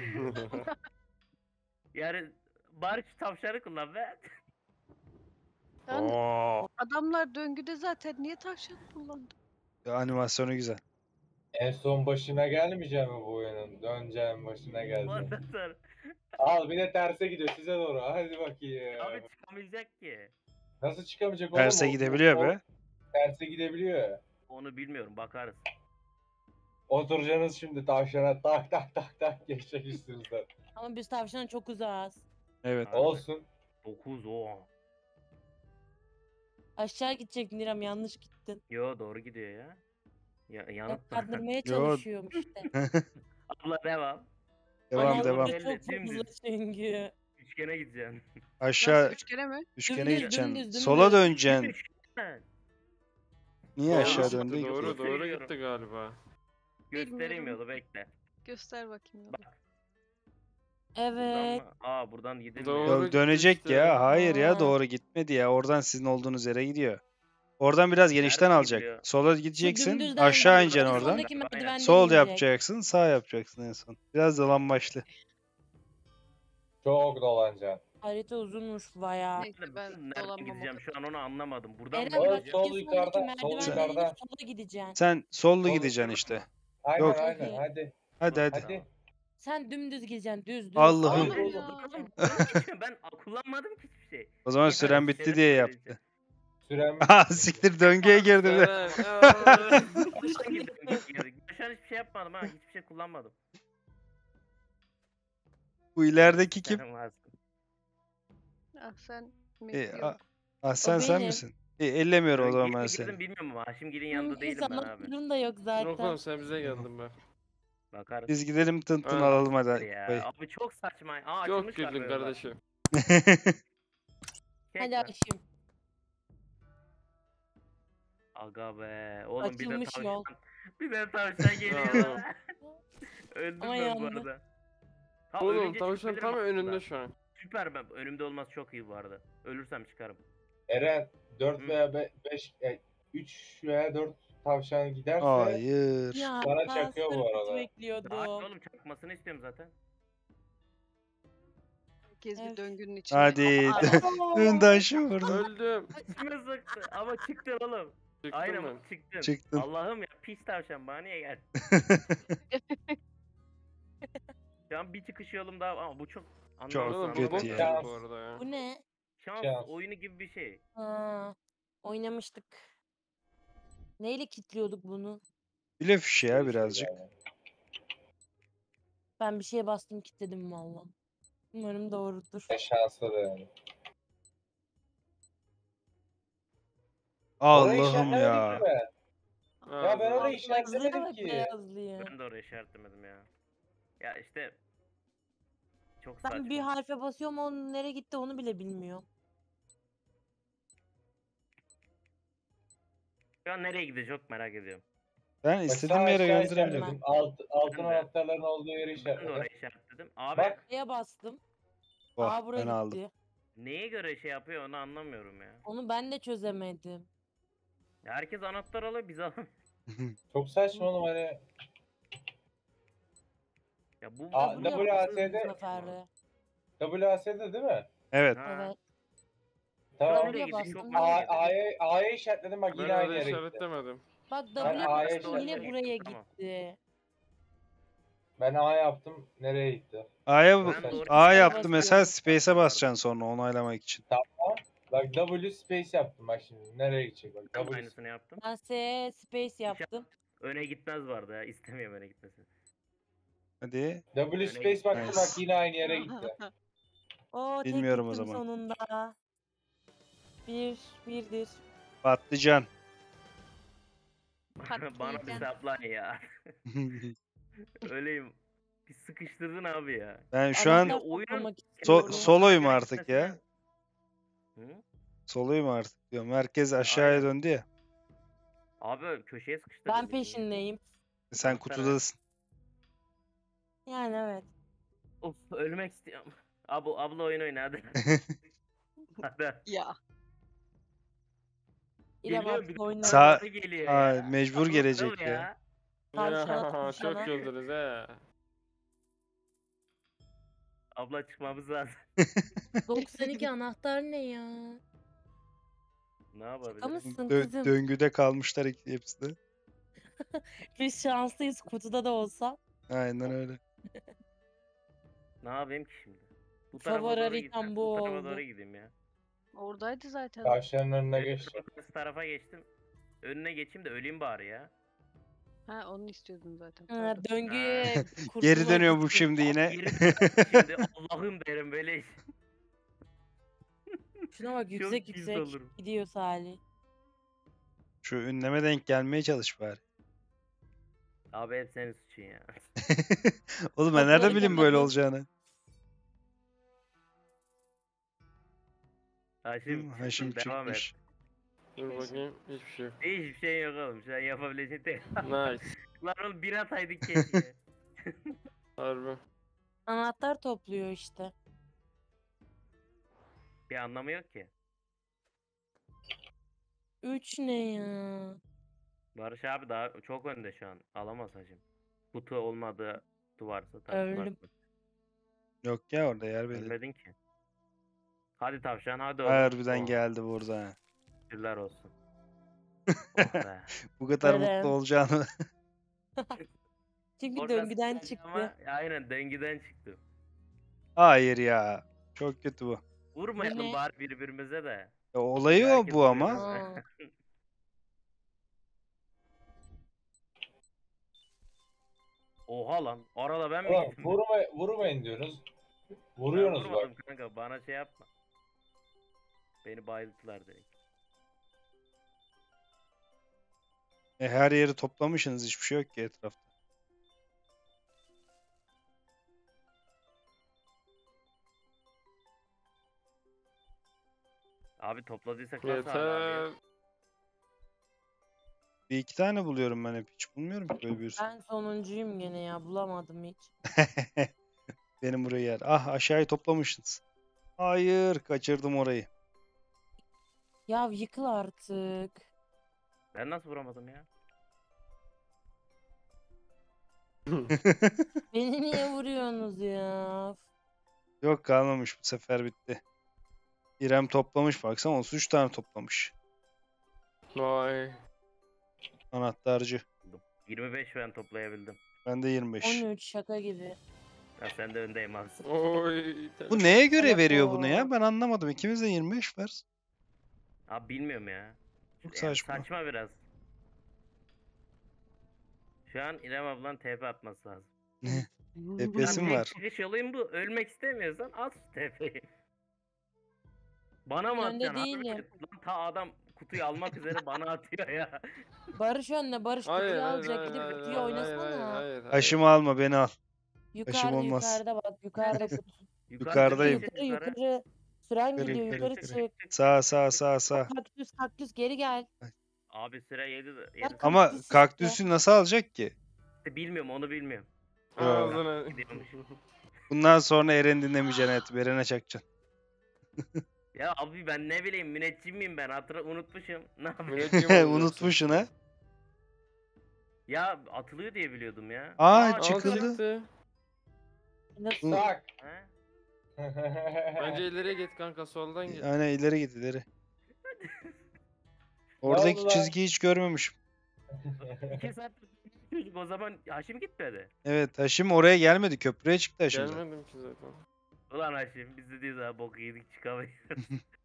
Yani bari şu tavşanı kullan be. Lan Oo. adamlar döngüde zaten niye tavşan kullandı? Animasyonu güzel. En son başına gelmeyeceğim mi bu oyunun? Döneceğim başına geleceğim. Ondan sonra. Al bir de terse gidiyor size doğru. Hadi bakayım. Abi çıkamayacak ki. Nasıl çıkamayacak oğlum? Terse gidebiliyor be. Terse gidebiliyor. Onu bilmiyorum bakarız. Oturacaksınız şimdi tavşana tak tak tak tak geçecek üstünüzden. Ama biz tavşana çok uzağız. Evet. Abi. Olsun. 9 o. Aşağı gidecektin İrem yanlış gittin. Yo doğru gidiyor ya. Ya Ya yanıt. kandırmaya Yo. çalışıyorum işte. Abla devam. Devam Aynen, devam. öyle. Çok Dümdüz. hızlı çünkü. Üçgene gideceksin. Aşağı Nasıl üçgene mi? üçgene Dümdüz, gideceksin. dümdüz, Sola dümdüz. döneceksin. Üçgen. Niye Doğru aşağı gitti, döndün ki? Doğru doğru Gösteriyorum. gitti galiba. Göstereyim Bilmiyorum. yolu bekle. Göster bakayım yolu. Bak. Buradan Evet. mı? Aa buradan gidilmiyor. Doğru. Dönecek işte. ya. Hayır ya, Aa. doğru gitmedi ya. Oradan sizin olduğunuz yere gidiyor. Oradan biraz genişten Nereden alacak. gidiyor? Sola Şu gideceksin. dümdüzden Aşağı bak, ineceksin en oradan. sondaki merdivenden Sol inecek. yapacaksın. Sağ yapacaksın en son. Biraz dolambaçlı. Çok dolanacaksın. Harita uzunmuş bayağı. Neyse ben Nereden dolanmam o gideceğim şu kadar. an onu anlamadım. Buradan mı Eren bak gideceğim? Sol en sondaki yukarıda, sol merdivenden yukarıda. inip sola gideceksin. Sen sollu Sol gideceksin yukarı. işte. Aynen Yok. aynen Okey. hadi. Hadi hadi. Hadi. Sen dümdüz gideceksin düz. Allah'ım. Oğlum Doğru ya. Ben kullanmadım ki hiçbir şey. O zaman Ya süren ben bitti şeref diye böyle yaptı. Sürem Ah siktir, döngüye girdi bir de. Eren, Hangi döngü girdik? Ben şu an hiçbir şey yapmadım ha. Hiçbir şey kullanmadım. Bu ilerideki kim? Sen varsın. Ah sen mi? E, Yok. Sen sen benim. misin? Ellemiyorum o Döngüye zaman ben mi girdim seni. bilmiyorum ama Haşimgil'in yanında değilim ben abi. Sanatlarım da yok Yok zaten. oğlum sen bize geldin be. Bakarız. Biz gidelim tın tın Evet. alalım hadi. Ya abi çok saçma. Aa Çok açılmış var güldün böyle bak. kardeşim. Kek Hadi var. Aşım. Aga be. Oğlum bir de Açılmış yol. tavşan. Bir de tavşan geliyor. Ya. Öldüm Ama ben bu yandı. arada. Ha, Oğlum ölünce tavşan çıkabilirim tam aslında. önünde şu an. Süper, ben önümde olması çok iyi bu arada. Ölürsem çıkarım. Eren 4 Hı. veya 5 3 veya 4 tavşan giderse Hayır. Ya Bana ben çakıyor bu sırf arada. bekliyordum. Daha oğlum çakmasını istiyorum zaten. Herkes bir Evet. döngünün içinde. Hadi. Önden şu vurdu. Öldüm. Kime sıktı? Ama çıktın oğlum. Çıktım Aynen ben. çıktın. Çıktın. Allah'ım ya pis tavşan bana niye gel? Şu an bir çıkış yolum daha ama bu çok Çok Oğlum anlamsız kötü bu bok ya. gibi bu arada ya. Bu ne? Şans Şans. oyunu gibi bir şey. Ha, oynamıştık. Neyle kilitliyorduk bunu? Blöf işi ya birazcık. Yani. Ben bir şeye bastım kilitledim valla. Umarım doğrudur. Ne şanslı da yani. Orayı Allah'ım işaretlemedik ya. mi? Ya ben orayı Beyazlıya işaretlemedim bak ki. beyazlıya. Ben de oraya işaretlemedim ya. Ya işte çok Ben saçma. bir harfe basıyorum o nereye gitti onu bile bilmiyor. Şu an nereye gidiyor çok merak ediyorum. Ben Bak, istediğim sağ yere aşağı gönderebilirim. işaretledim. Altın Ben de. anahtarların olduğu yeri Ben de işaretledim. oraya işaretledim. Abi Bak Neye bastım? Oh, Aa buraya ben gitti. aldım. neye göre şey yapıyor onu anlamıyorum ya. Onu ben de çözemedim. Ya herkes anahtar alıyor biz alamıyoruz. çok saçma oğlum hani. Ya bu Aa, Bunu bu- yapmışız WASD bu sefer de. WASD değil mi? Evet. Ha, Evet. Tamam. Nereye gidiyor? bastım, Çok nereye merak ediyorum. A'ya işaretledim bak Ben yine aynı orada yere gitti. işaretlemedim. Bak Ben W A'ya bastım yine işaretledim. buraya Tamam. gitti. Ben A yaptım. Nereye gitti? A'ya Ben de oraya A Space'e yaptı mesela, basıyorum. space'e basacaksın sonra onaylamak için. Bak W space yaptım bak şimdi. Nereye gidecek bak. Ben de W aynısını yaptım. Ben S space yaptım. Öne gitmez vardı ya. İstemiyorum öne gitmesini. Hadi. W space baktım Nice. bak yine aynı yere gitti. Oo tek Bilmiyorum o gittim zaman. sonunda. Birdir. Patlıcan. Bana bir saplan ya. Öyleyim. Bir sıkıştırdın abi ya. Ben şu Anahtar an oyunun- toplamak so istiyorum. soloyum artık ya. Hı? Soluyum artık diyorum. Merkez aşağıya Aynen. döndü ya. Abi köşeye sıkıştırdın. Ben bizi. peşindeyim. Sen Anahtar kutudasın. Yani evet. Of ölmek istiyorum. Abla oyun oyna hadi. Hadi. Ya. İrem Geliyor artık bir de oynar. Sağ- bana geliyor Aa, ya. mecbur Allah'ım gelecek ya. Ya Tavşana, çok tavşana. güldünüz he. Abla çıkmamız lazım. 92 anahtar ne ya? Ne Şaka yapabiliriz? mısın kızım? Döngüde kalmışlar hepsi de. Biz şanslıyız kutuda da olsa. Aynen öyle. Ne yapayım ki şimdi? Bu Favori tarafa doğru haritam gideceğim. bu tarafa oldu. doğru gideyim ya. Oradaydı zaten. Tavşanın önüne geçti. Karşı tarafa geçtim. Önüne geçeyim de öleyim bari ya. Ha onu istiyordum zaten. Ha, pardon. döngüye Geri kurtulmak dönüyor bu için. şimdi yine. Geri şimdi Allah'ım derim böyle. Şuna bak Çok yüksek tilt yüksek olurum. gidiyor Salih. Şu ünleme denk gelmeye çalış bari. Abi hep senin suçun ya. Oğlum ben nereden Kapıları bileyim böyle kapadım. olacağını? Haşim, Haşim devam et. çıkmış. Dur bakayım hiçbir şey yok. Hiçbir şey yok oğlum. Şu an yapabileceğin tek. Nice. Lan oğlum bir ataydık keşke. Harbi. Anahtar topluyor işte. Bir anlamı yok ki. 3 ne ya? Barış abi daha çok önde şu an. Alamaz hacım. Kutu olmadığı duvarsa tabii. Öldüm. Yok ya orada yer belli. Ölmedin ki. Hadi tavşan hadi oğlum. Harbiden Oh, geldi burada. şükürler olsun. Oh be. Bu kadar Eren. mutlu olacağını. Çünkü Orada döngüden sıkıntı çıktı. ama aynen döngüden çıktı. Hayır ya. Çok kötü bu. Vurmayalım Yine- bari birbirimize de. Ya, olayı o Herkes bu vuruyor ama. birbirine. Aa, Oha lan. Arada ben mi Ulan gittim? vurmayın diyorsunuz. Ben Vuruyorsunuz vurmadım bak. kanka. Bana şey yapma. Beni bayılttılar direkt. Her yeri toplamışsınız, hiçbir şey yok ki etrafta. Abi topladıysak nasıl hala abi ya? Yeter. Bir iki tane buluyorum ben hep. Hiç bulmuyorum ki böyle bir sürü. ben sonuncuyum gene ya. Bulamadım hiç. Benim burayı yer. Ah, aşağıyı toplamışsınız. Hayır, kaçırdım orayı. Ya yıkıl artık. Ben nasıl vuramadım ya? Beni niye vuruyorsunuz ya? Yok, kalmamış, bu sefer bitti. İrem toplamış, baksana 33 tane toplamış. Vay. Anahtarcı. 25 ben toplayabildim. Ben de 25. 13 şaka gibi. Ya sen de öndeyim abi. Oy. Bu neye göre Evet, veriyor o. bunu ya? Ben anlamadım. İkimiz de 25 var. Abi bilmiyorum ya. Çok Yani saçma. saçma biraz. Şu an İrem ablan TP atması lazım. TP'si mi Tek var? çıkış yoluyum bu. Ölmek istemiyorsan at şu TP'yi. Bana mı Önde atacaksın? Harbi değilim. lan ta adam kutuyu almak üzere bana atıyor ya. Barış önde. Barış Hayır, kutuyu hayır, alacak. hayır, Gidip hayır, kutuyu hayır, hayır, oynasana. hayır, hayır. Taşımı alma, beni al. Yukarıda olmaz. yukarıda bak. Yukarıda kutu. Yukarıdayım. Yukarı yukarı. Süren Yukarı, gidiyor. yukarı, Yukarı yukarı. çık. Sağ sağ sağ sağ. Kaktüs kaktüs geri gel. Abi süre 7 Bak, Ama kaktüs işte. kaktüsü nasıl alacak ki? bilmiyorum onu bilmiyorum. Ağzına. Gidiyormuş. Bundan sonra Eren dinlemeyeceksin, evet. Eren'e çakacaksın. Ya abi ben ne bileyim müneccim miyim ben unutmuşum. Ne yapayım? Müneccim olacaksın. Unutmuşsun ha. Ya atılıyor diye biliyordum ya. Aa, Al çıkıldı. çıktı. Nasıl? Tak. He? Bence ileriye git kanka, soldan git. Aynen, ileri git ileri. Oradaki oldu lan? çizgiyi hiç görmemişim. 2 saat çocuk o zaman Haşim gitmedi. Evet, Haşim oraya gelmedi. Köprüye çıktı Haşim zaten. Gelmedim ki zaten. Ulan Haşim biz de diyoruz ha bok yedik çıkamıyoruz.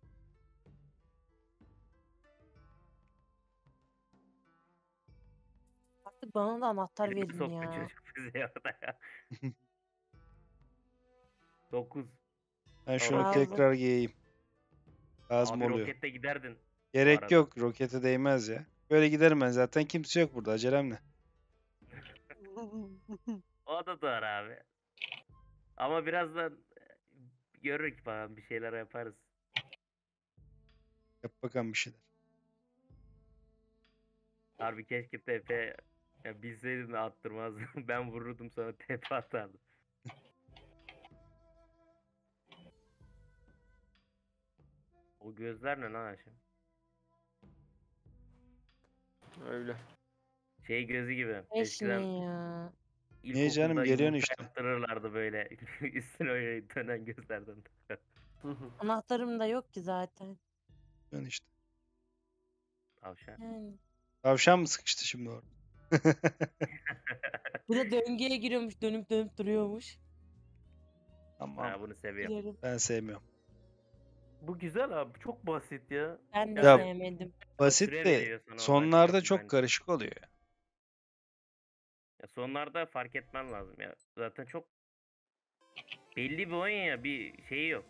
Artık bana da anahtar Kim verin soktu ya. çocuk bizi orada ya. 9. Ben şunu Aldım. tekrar giyeyim. Lazım Abi oluyor. rokette giderdin. Gerek arada. yok. Rokete değmez ya. Böyle giderim ben. Zaten kimse yok burada. Acelem ne? O da doğru abi. Ama birazdan görürük bakalım bir şeyler yaparız. Yap bakalım bir şeyler. Harbi keşke TP ya bilseydim de attırmazdım. Ben vururdum sonra TP atardım. O gözler ne lan Haşim? Öyle. Şey gözü gibi. 5 ne Eskiden ya? Niye canım, ilkokulda geliyorsun yumurta işte. yaptırırlardı böyle. Üstüne öyle dönen gözlerden. Anahtarım da yok ki zaten. Yani işte. Tavşan. Yani. Tavşan mı sıkıştı şimdi orada? Bu da döngüye giriyormuş. Dönüp dönüp duruyormuş. Tamam. Ha, bunu seviyorum. Biliyorum. Ben sevmiyorum. Bu güzel abi. Çok basit ya. Ben de Ya- sevmedim. Basit Süre de veriyor sana orada, sonlarda biliyorum çok bence. karışık oluyor ya. Ya sonlarda fark etmen lazım ya. Zaten çok belli bir oyun ya. Bir şeyi yok.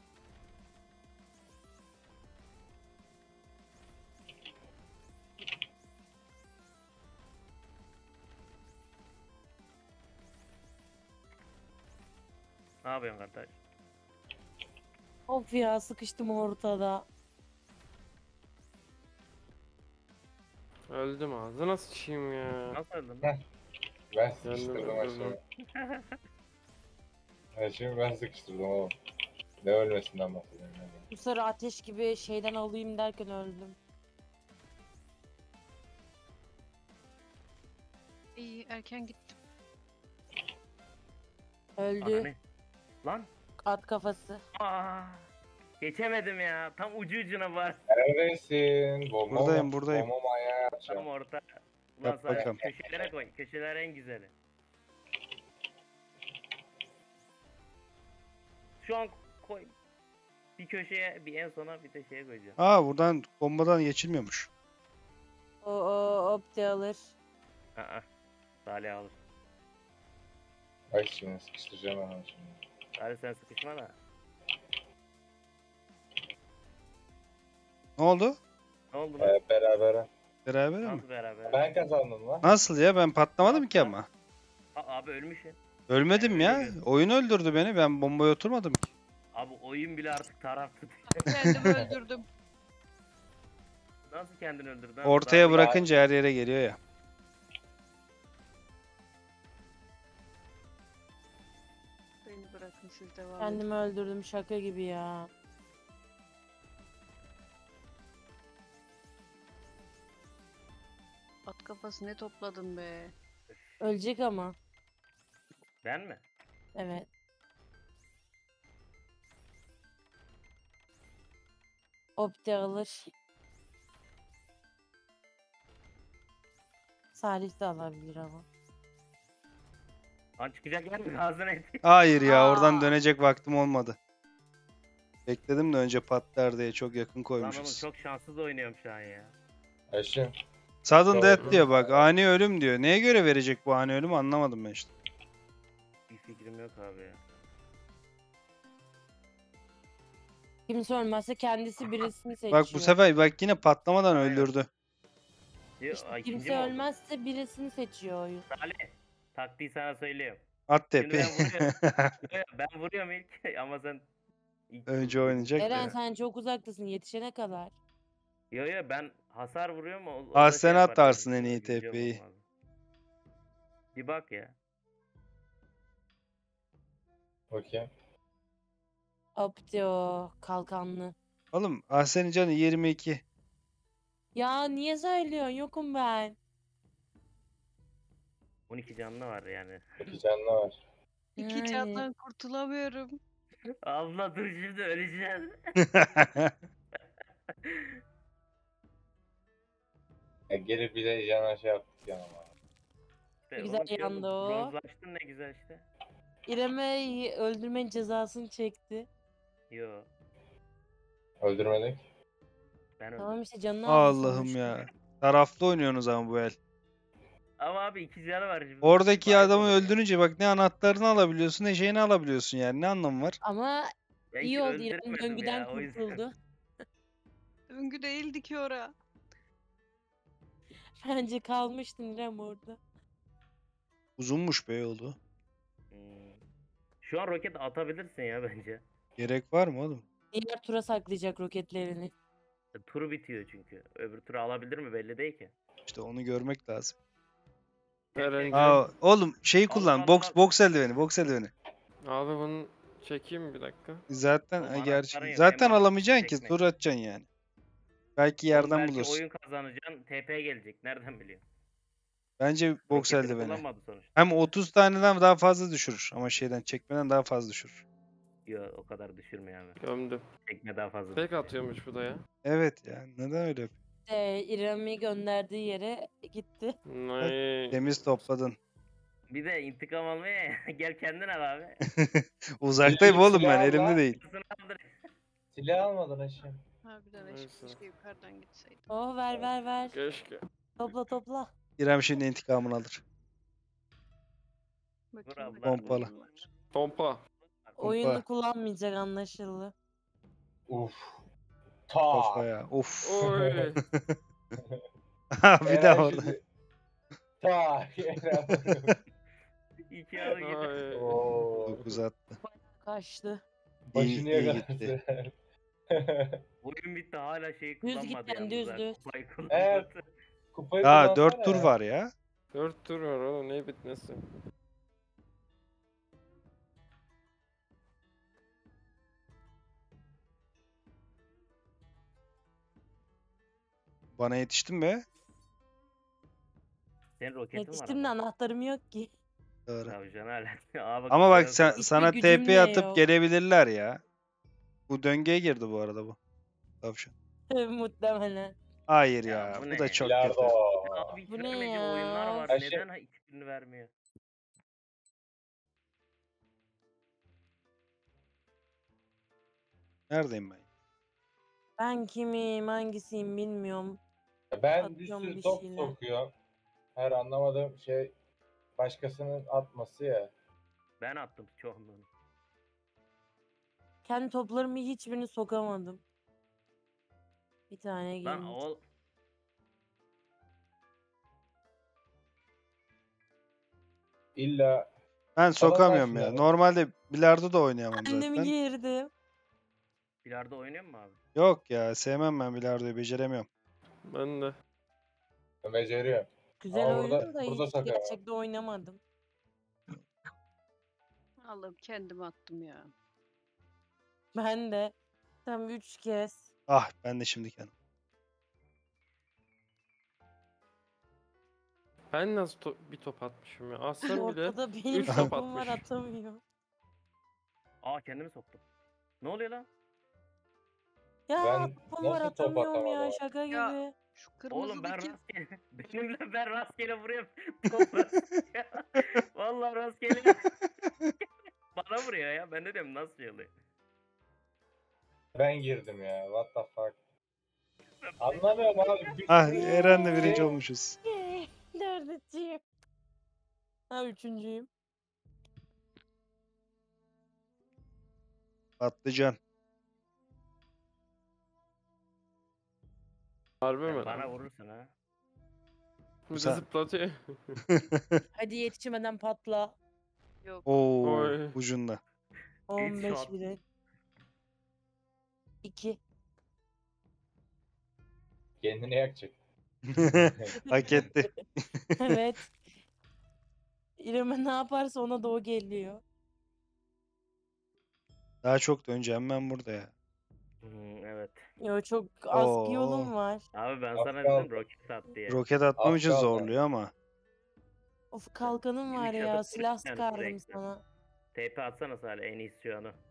Ne yapıyorsun kardeş? Of ya, sıkıştım ortada. Öldüm, ağzına sıçayım ya. Nasıl öldün lan? Ben Kendimi sıkıştırdım öldürdüm. aşağı. Aşağı ben sıkıştırdım oğlum. Ne ölmesinden bahsediyorum yani. Bu sıra ateş gibi şeyden alayım derken öldüm. İyi erken gittim. Öldü. Ananı. Lan. At kafası. Aa. Geçemedim ya. Tam ucu ucuna var. Neredesin? Buradayım, buradayım. Bomba manyağı Tam yapacağım. orta. Ulan Yap sadece bakalım. köşelere koy. Köşeler en güzeli. Şu an koy. Bir köşeye, bir en sona, bir de şeye koyacağım. Aa buradan bombadan geçilmiyormuş. O opti alır. Aa. Salih alır. Ay şimdi sıkıştıracağım ben onu şimdi. Salih sen sıkışma da. Ne oldu? Ne oldu lan? Beraber. Beraber mi? Nasıl beraber? Ben kazandım lan. Nasıl ya? Ben patlamadım ki ama. Abi ölmüşsün. Ölmedim öyle ya. görünüyor. Oyun öldürdü beni. Ben bombaya oturmadım ki. Abi oyun bile artık taraf tutuyor. Kendimi öldürdüm. Nasıl kendini öldürdün? abi? Ortaya Daha- bırakınca her yere geliyor ya. Beni bırakın siz devam edin. Kendimi öldürdüm şaka gibi ya. At kafası ne topladın be. Ölecek ama. Ben mi? Evet. Opti alır. Salih de alabilir ama. Lan çıkacak yer mi? Ağzına et. Hayır ya oradan Aa. dönecek vaktim olmadı. Bekledim de önce patlar diye çok yakın Lan oğlum koymuşuz. çok şanssız oynuyorum şu an ya. Aşkım. Sudden Doğru. death diyor bak. Ani ölüm diyor. Neye göre verecek bu ani ölüm anlamadım ben işte. Bir fikrim yok abi ya. Kimse ölmezse kendisi birisini seçiyor. Bak bu sefer bak yine patlamadan Aynen. öldürdü. Yo, İşte ay, ikinci kimse mi oldu? ölmezse birisini seçiyor oyun. Salih. Taktiği sana söylüyorum. At Şimdi tepi. Ben vuruyorum ilk ama sen ilk Önce oynayacak Eren da. sen çok uzaktasın yetişene kadar. Yo ben hasar vuruyorum o Aa, da sen yapar atarsın yani. en iyi Güncel TP'yi. olmaz. Bir bak ya. Bakayım. Opti o kalkanlı. Oğlum Ahsen'in canı 22. Ya niye söylüyorsun? Yokum ben. 12 canlı var yani. İki canlı var. İki Yani. candan kurtulamıyorum. Abla dur şimdi öleceğiz. Gelip bir de can aşağı yaptık yanıma. İşte Güzel oğlum şey oldu, yandı o. bronzlaştın ne güzel işte. İrem'e öldürmenin cezasını çekti. Yo Öldürmedik. ben öldüm. Tamam işte canını aldı Allah'ım sonuçta. ya. Taraflı oynuyorsunuz ama bu el. Ama abi 2 canı var şimdi. Oradaki Bayat adamı oluyor ya. öldürünce bak ne anahtarını alabiliyorsun ne şeyini alabiliyorsun yani ne anlamı var? Ama Ya iyi hiç oldu İrem öldürmedim döngüden ya, o yüzden. kurtuldu. Döngü değildi ki ora. Bence kalmıştın İrem orada. Uzunmuş be yolu. Hmm. Şu an roket atabilirsin ya bence. Gerek var mı oğlum? Diğer tura saklayacak roketlerini. Turu bitiyor çünkü. Öbür turu alabilir mi belli değil ki. İşte onu görmek lazım. Eren Aa, oğlum şey Al, kullan. al, Box al. box eldiveni, box eldiveni. Abi bunu çekeyim bir dakika. Zaten Oğlum ha, anahtarın gerçi yok, zaten hemen alamayacaksın ki çekmek. tur atacaksın yani. Belki Oğlum yerden belki bulursun. oyun kazanacaksın. TP gelecek. Nereden biliyorsun? Bence box Roketini eldiveni. kullanmadı sonuçta. Hem 30 taneden daha fazla düşürür ama şeyden çekmeden daha fazla düşürür. Yok o kadar düşürme abi. Gömdüm. Çekme daha fazla. Fake atıyormuş bu da ya. Evet ya neden öyle? İrem'i gönderdiği yere gitti. Nay. Temiz topladın. Bir de intikam almaya gel kendin al abi. Uzaktayım oğlum ben Silah elimde var. değil. Aldır. Silah almadın aşağı. Harbiden Neyse. aşkım keşke yukarıdan gitseydim. Oh ver. Keşke. Topla. İrem şimdi intikamını alır. Bakayım, abla. Pompalı. neyim var. Pompa. Oyunu kullanmayacak anlaşıldı. Uf. Of Ta. ya. Of. Oy. Bir daha orada. Ta. İki adı gitti. Ay. Oo. 9 attı. Kaçtı. Başını iyi yakaladı. Oyun bitti hala şeyi Düz kullanmadı git lan, yalnız düz, ha. düz. Kupayı Evet. kullanmadı. Kupayı Daha kullansana 4 tur ya. var ya. 4 tur var oğlum, ne bitmesi? Bana yetiştin be. Senin roketin var Yetiştim de ama. anahtarım yok ki. Doğru. Tabii canım hala. Aa bak Ama bak şuraya Hiçbir sana gücüm TP de atıp yok. gelebilirler ya. Bu döngüye girdi bu arada bu. Tavşan. Muhtemelen. Hayır Ya ya. bu Bu ne da ya? çok Bilardo. kötü. Abi hiç Bu ne vermediği ya? oyunlar var. Her şey- Neden hiçbirini vermiyor? Neredeyim ben? Ben kimim, hangisiyim bilmiyorum. Ben bir Atıyorum sürü bir top şeyler. sokuyorum. Her anlamadığım şey başkasının atması ya. Ben attım çoğunluğunu. Kendi toplarımı hiçbirini sokamadım. Bir tane Lan girmiş. o İlla Ben sokamıyorum ya. açmayalım. Normalde bilardo da oynayamam Kendim zaten. girdim. bilardo oynuyor mu abi? Yok ya, sevmem ben bilardoyu, beceremiyorum. Ben de. beceriyorum. Güzel Ama oyun burada- da burada hiç sakamam. gerçekte oynamadım. Allah'ım kendim attım ya. Ben de tam 3 kez. Ah, ben de şimdi kendim. Ben nasıl bir top atmışım ya? Aslan bile Ortada benim üç top topum var, atmış. atamıyor. Aa kendimi soktum. Ne oluyor lan? Ya Ben topum var, nasıl top atamıyorum ya, atamadım? şaka Ya, gibi. Şu Oğlum ben kırmızıdaki rastgele benimle ben rastgele vuruyorum topla. Vallahi rastgele bana vuruyor ya. Ben de diyorum nasıl şey oluyor? Ben girdim ya. What the fuck. Anlamıyorum abi. Bir Ah, sürü- Eren'le birinci Şey- olmuşuz. Dördüncüyüm. Ha, üçüncüyüm. Patlıcan. Harbi Sen mi bana lan? vurursun ha. Bir de Sen- zıplatıyor. Hadi yetişmeden patla. yok. Oo, Oy. ucunda. 15 Headshot. bile. 2. Kendini yakacak. Hak etti. Evet. İrem'e ne yaparsa ona da o geliyor. Daha çok döneceğim ben burada ya. Evet. Yo, çok az Oo. yolum var. Abi ben Az sana kaldı. dedim roket at diye. Roket atmam Az için kaldı. zorluyor ama. Of, kalkanım var Yumuşatıp ya, vurursun silah yani sıkardım sürekli. sana. TP atsana Salih en iyisi şu anı.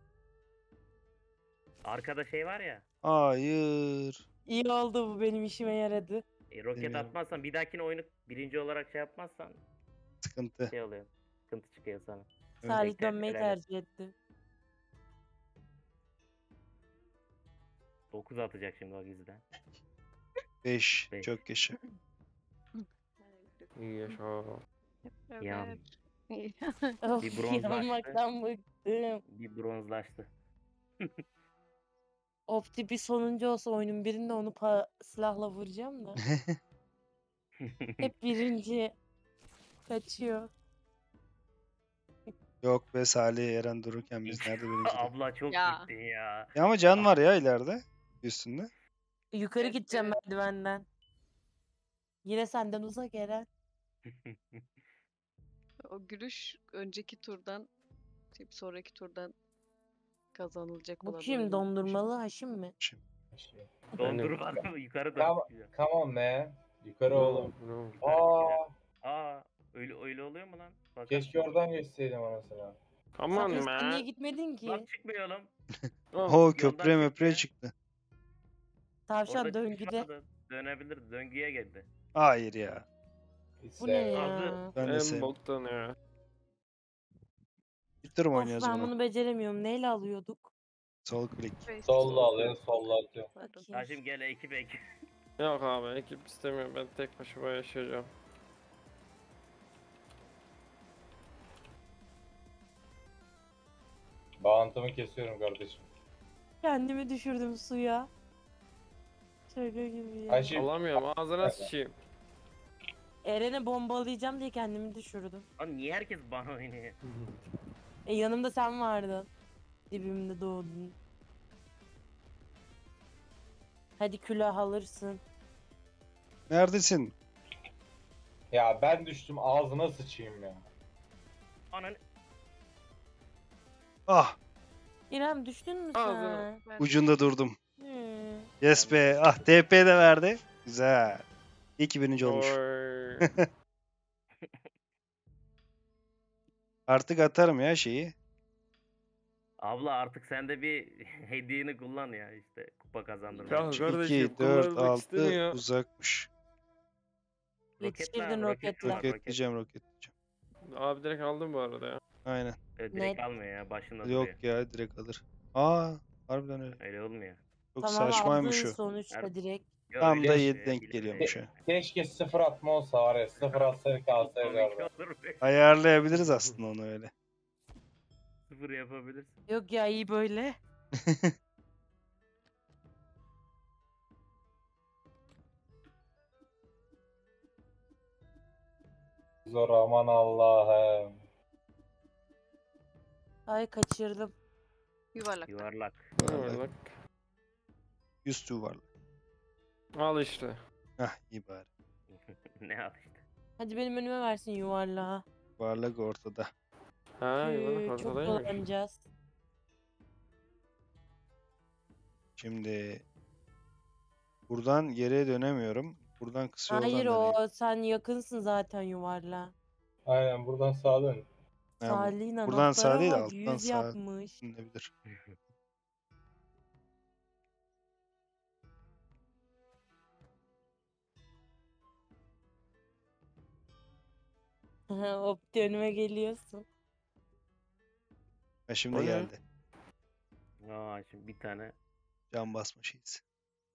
Arkada şey var ya. Hayır. İyi oldu, bu benim işime yaradı. Roket Bilmiyorum. atmazsan bir dahakine oyunu birinci olarak şey yapmazsan Sıkıntı. şey oluyor. Sıkıntı çıkıyor sana. Salih Bekle, dönmeyi helal et. tercih etti. 9 atacak şimdi o gizden. 5. Beş. Çok yaşa. İyi yaşa. Yan. Of, Bir bronzlaştı. yanmaktan bıktım. Bir bronzlaştı. Opti bir sonuncu olsa oyunun birinde onu silahla vuracağım da. Hep birinci kaçıyor. Yok be, Salih, Eren dururken biz nerede birinci? Abla çok Ya. gittin ya. Ya ama can var ya ileride. Üstünde. Yukarı Evet, gideceğim evet. merdivenden. Yine senden uzak Eren. O gülüş önceki turdan, sonraki turdan kazanılacak Bu olan kim? oyun. Dondurmalı Haşim mi? Dondurma yukarı Come, doğru çıkıyor. come on man. Yukarı oğlum. No. Yukarı Aa, çıkıyor. Aa öyle oluyor mu lan? Bak, keşke oradan geçseydim anasını. Come on Sakın sen niye man. gitmedin ki? Bak çıkmıyor oğlum. Oh. O köprüye möprüye çıkıyor. çıktı. Tavşan Orada döngüde. çıkmadı. Dönebilirdi. Döngüye geldi. Hayır ya. Hiç Bu ne sevmiyorum. ya? Ben de En sevmem. boktan ya. Bitirim Of, oynuyoruz ben bunu. bunu beceremiyorum. Neyle alıyorduk? Sol klik. Solla alıyorsun, solla atıyorsun. Bakayım. Haşim gel ekip. Yok abi, ekip istemiyorum, ben tek başıma yaşayacağım. Bağıntımı kesiyorum kardeşim. Kendimi düşürdüm suya. Şaka gibi ya. Ayşe, Alamıyorum, ağzına sıçayım. Eren'e bombalayacağım diye kendimi düşürdüm. Lan niye herkes bana oynuyor? Yanımda sen vardın. Dibimde doğdun. Hadi külah alırsın. Neredesin? Ya ben düştüm ağzına sıçayım ya. Anan Ah İrem düştün mü Ağzına. sen? Ben ucunda durdum. Hmm. Yes be. Ah TP de verdi. Güzel. İyi ki birinci olmuş. Oy. Artık atarım ya şeyi. abla artık sen de bir hediyeni kullan ya işte kupa kazandırmaya. Ya 2, kardeşim 4, kullanmak 6 istemiyor. uzakmış. Yetiştirdin roket roketle. var, Roketleyeceğim roketleyeceğim. Abi direkt aldım bu arada ya. Aynen. Direkt Net. almıyor ya başında Yok duruyor. ya direkt alır. Aa harbiden öyle. Öyle olmuyor. Çok Tamam saçmaymış aldın o. sonuçta direkt. Yo, Tam öyle da olmuyor 7 ya, denk bilerek geliyormuş öyle. ha. Keşke sıfır atma olsa var ya. Sıfır atsaydık alsaydık Komik orada. olur be. Ayarlayabiliriz aslında onu öyle. Sıfır yapabilirsin. Yok ya iyi böyle. Zor aman Allah'ım. Ay kaçırdım. yuvarlaktan. Yuvarlak. Yuvarlak. Bak. 100 yuvarlak. Al işte. Hah iyi bari. Ne al işte. Hadi benim önüme versin yuvarlağı. Yuvarlak ortada. Ha yuvarlak Çok ortadaymış. dolanacağız. Şimdi buradan geriye dönemiyorum. Buradan kısa yoldan Hayır döneyim. o sen yakınsın zaten yuvarlağa. Aynen buradan sağa dön. Ha, Salih'in buradan sağ değil, bak, alttan 100 sağa. yapmış. Dönebilir. Opti önüme geliyorsun. Ha şimdi O ne? geldi. Aa şimdi bir tane Can basma şeyiz.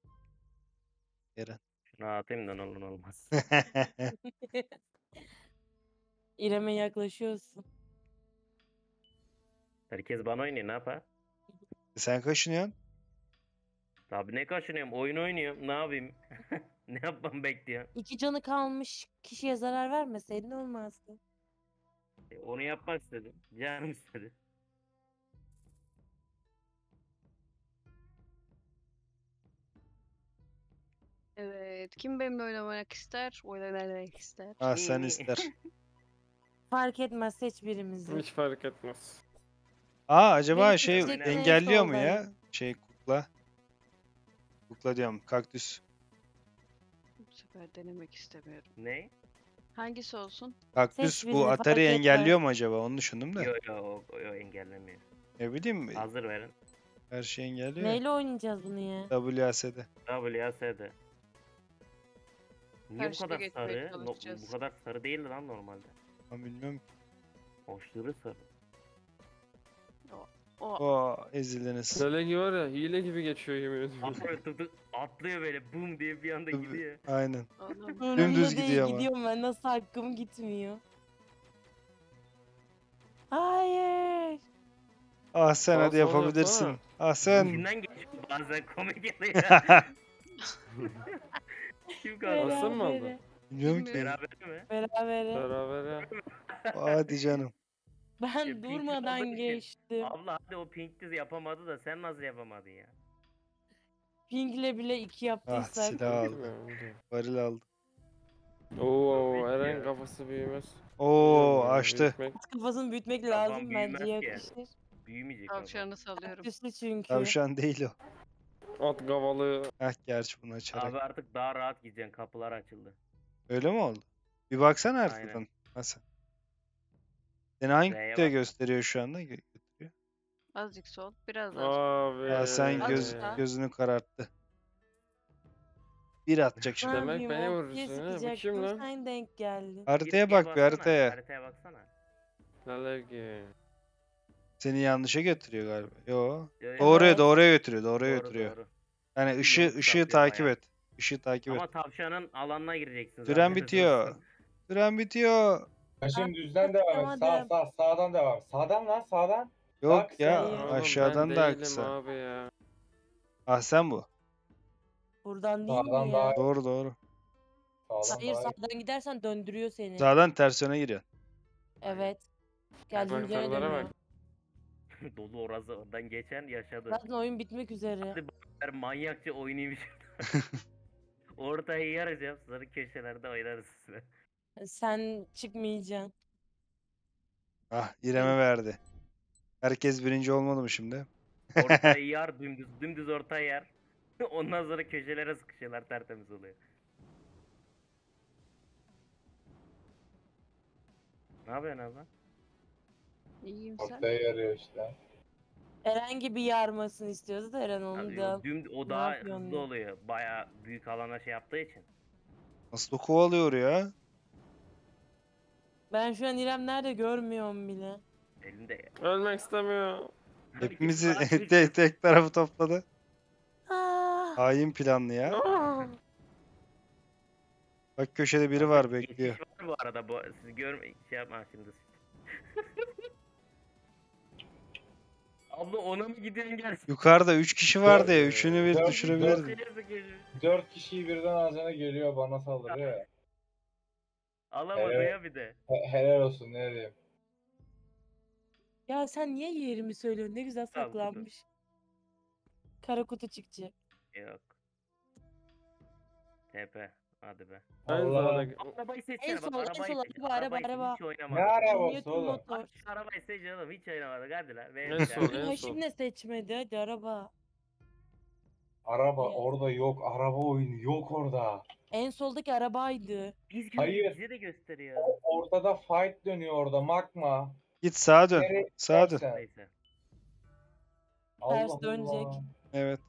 Eren. şunu atayım da ne olur ne olmaz. İrem'e yaklaşıyorsun. Herkes bana oynuyor ne yapar? Sen kaşınıyorsun. Tabii ne kaşınıyorum oyun oynuyorum ne yapayım? Ne yapmam bekliyor? 2 canı kalmış kişiye zarar vermeseydin olmazdı. Onu yapmak istedim. Canım istedi. Evet. Kim benimle oynamak ister? Oynamak ister. Ha sen ister. Fark etmez seç birimizi. Hiç fark etmez. Aa acaba Benim şey seçecek neyse engelliyor mu ya? olayım. Şey kukla. Kukla diyorum kaktüs. Bu sefer denemek istemiyorum. Ne? Hangisi olsun? Kaktüs Seç bu birini, fark Atari etmez. engelliyor mu acaba? Onu düşündüm de. Yok yok o engellemiyor. Ne bileyim Hazır verin. her şey engelliyor. ya. Neyle oynayacağız bunu ya? WASD. WASD. Niye bu Karşıda kadar geçmeye sarı? çalışacağız. Bu kadar sarı değil lan normalde. Ben bilmiyorum. Aşırı sarı. O Oo ezildiniz. Lele gibi var ya hile gibi geçiyor yemin ediyorum. Atlıyor böyle bum diye bir anda Tabii. gidiyor. Aynen. Allah'ım. Umurumda Dümdüz değil, gidiyor ama. gidiyorum ben nasıl hakkım gitmiyor. Hayır. Ah sen Sağ hadi sol yapabilirsin. yapsana. Ah sen. İçinden geçiyor bazen komik oluyor. Kim kaldı? Nasıl mı oldu? Berabere. Bilmiyorum ki. Beraber mi? Berabere. Beraber ya. Hadi canım. Ben Pink durmadan olduğu için- geçtim. Abla hadi o pink dizi yapamadı da sen nasıl yapamadın ya? Pink'le bile 2 Ah yaptıysak. silah aldı. Bilmiyorum. Varil aldı. Oo Tabii ki Eren ya. kafası büyümez. Oo Biliyorum yani, açtı. büyütmek. Kafasını büyütmek Kafam lazım bence büyümez ki. yakışır. Büyümeyecek o. Tavşanı salıyorum. Kaktüslü çünkü. Tavşan değil o. At kavalı. Heh gerçi bunu açarak. Abi artık daha rahat gideceksin kapılar açıldı. Öyle mi oldu? Bir baksana Aynen. haritadan. Nasıl? Seni hangi R'ye kutuya bas. gösteriyor şu anda? Gösteriyor. Azıcık sol. Biraz daha sol. Abi. Aa, sen Azıcık gözünü kararttı. Bir atacak Ne şimdi. Demek yapayım, beni ok vurursun diye ha, bu sıkacaktım, kim lan? sen denk geldin. Haritaya Git, bak bir baksana, haritaya. Haritaya baksana. Lele gibi. Seni yanlışa götürüyor galiba. Yo. Yo, Doğruya Evet. doğruya götürüyor. Doğruya doğru, götürüyor. doğru. Yani Bir ışığı yol sapıyor takip bayağı. et. Işığı takip et. Ama tavşanın alanına gireceksin. Süren zaten. bitiyor. Süren bitiyor. Şimdi düzden devam et. Sağ Yapamadım. sağdan devam et. Sağdan lan sağdan. Yok Bak ya sen- Oğlum aşağıdan ben da değilim kısa. abi ya. Ah sen bu. Buradan değil Sağdan mi daha ya? Doğru doğru. Sağdan Hayır daha sağdan gidersen döndürüyor seni. Sağdan ters yöne giriyorsun. Evet. Bak Geldiğimiz yere sarılara dönüyor. bak. Dolu orası oradan geçen yaşadı. Zaten oyun bitmek üzere. Hadi bak, manyakça oynayayım. Ortayı yaracağım. Sonra köşelerde oynarız. Sen çıkmayacaksın. Ah İrem'e verdi. Herkes birinci olmadı mı şimdi? Ortayı yar dümdüz ortaya yer. Ondan sonra köşelere sıkışıyorlar, tertemiz oluyor. Ne yapıyorsun abla? İyiyim sen. Ortaya yarıyor işte. Herhangi bir yarmasını istiyoruz da Eren onu Abi, da. o Ne daha yapıyorsun hızlı diyor. oluyor. Baya büyük alana şey yaptığı için. Nasıl kovalıyor ya? Ben şu an İrem nerede görmüyorum bile. Elinde ya. Ölmek istemiyor. Hepimizi Bana üç tek tarafı topladı. Ah, Hain planlı ya. Aa! Bak köşede biri Abla, var bekliyor. Geçiş var bu arada. Siz görme şey yapma şimdi. Abla ona mı gidiyorsun gerçekten? Yukarıda 3 kişi vardı ya. Üçünü bir Dört- düşürebilirdin. 4 kişiyi birden ağzına geliyor bana saldırıyor ya. Alamadı Evet. ya bir de. Helal olsun ne diyeyim. ya sen niye yerimi söylüyorsun? Ne güzel Al kutu. saklanmış. Kara kutu çıkacak. Yok. TP. Hadi be. En Allah'ım. sona Arabayı En seçsene bak. sol, en Arabayı sol, seç. araba, Arabayı araba. hiç oynamadı. Ne arabası Newton oğlum? motor. Arabayı seç oğlum. Hiç oynamadık. Hadi lan. En Beğeneceğim. sol, en Haşim sol. de seçmedi. Hadi araba. Araba Yes. orada yok. Araba oyunu yok orada. En soldaki arabaydı. Hayır. Bize de gösteriyor. Ortada fight dönüyor orada. Makma. Git sağa dön. Nereye Sağa dön. gidersen. Neyse. Allah dönecek. Allah. Evet.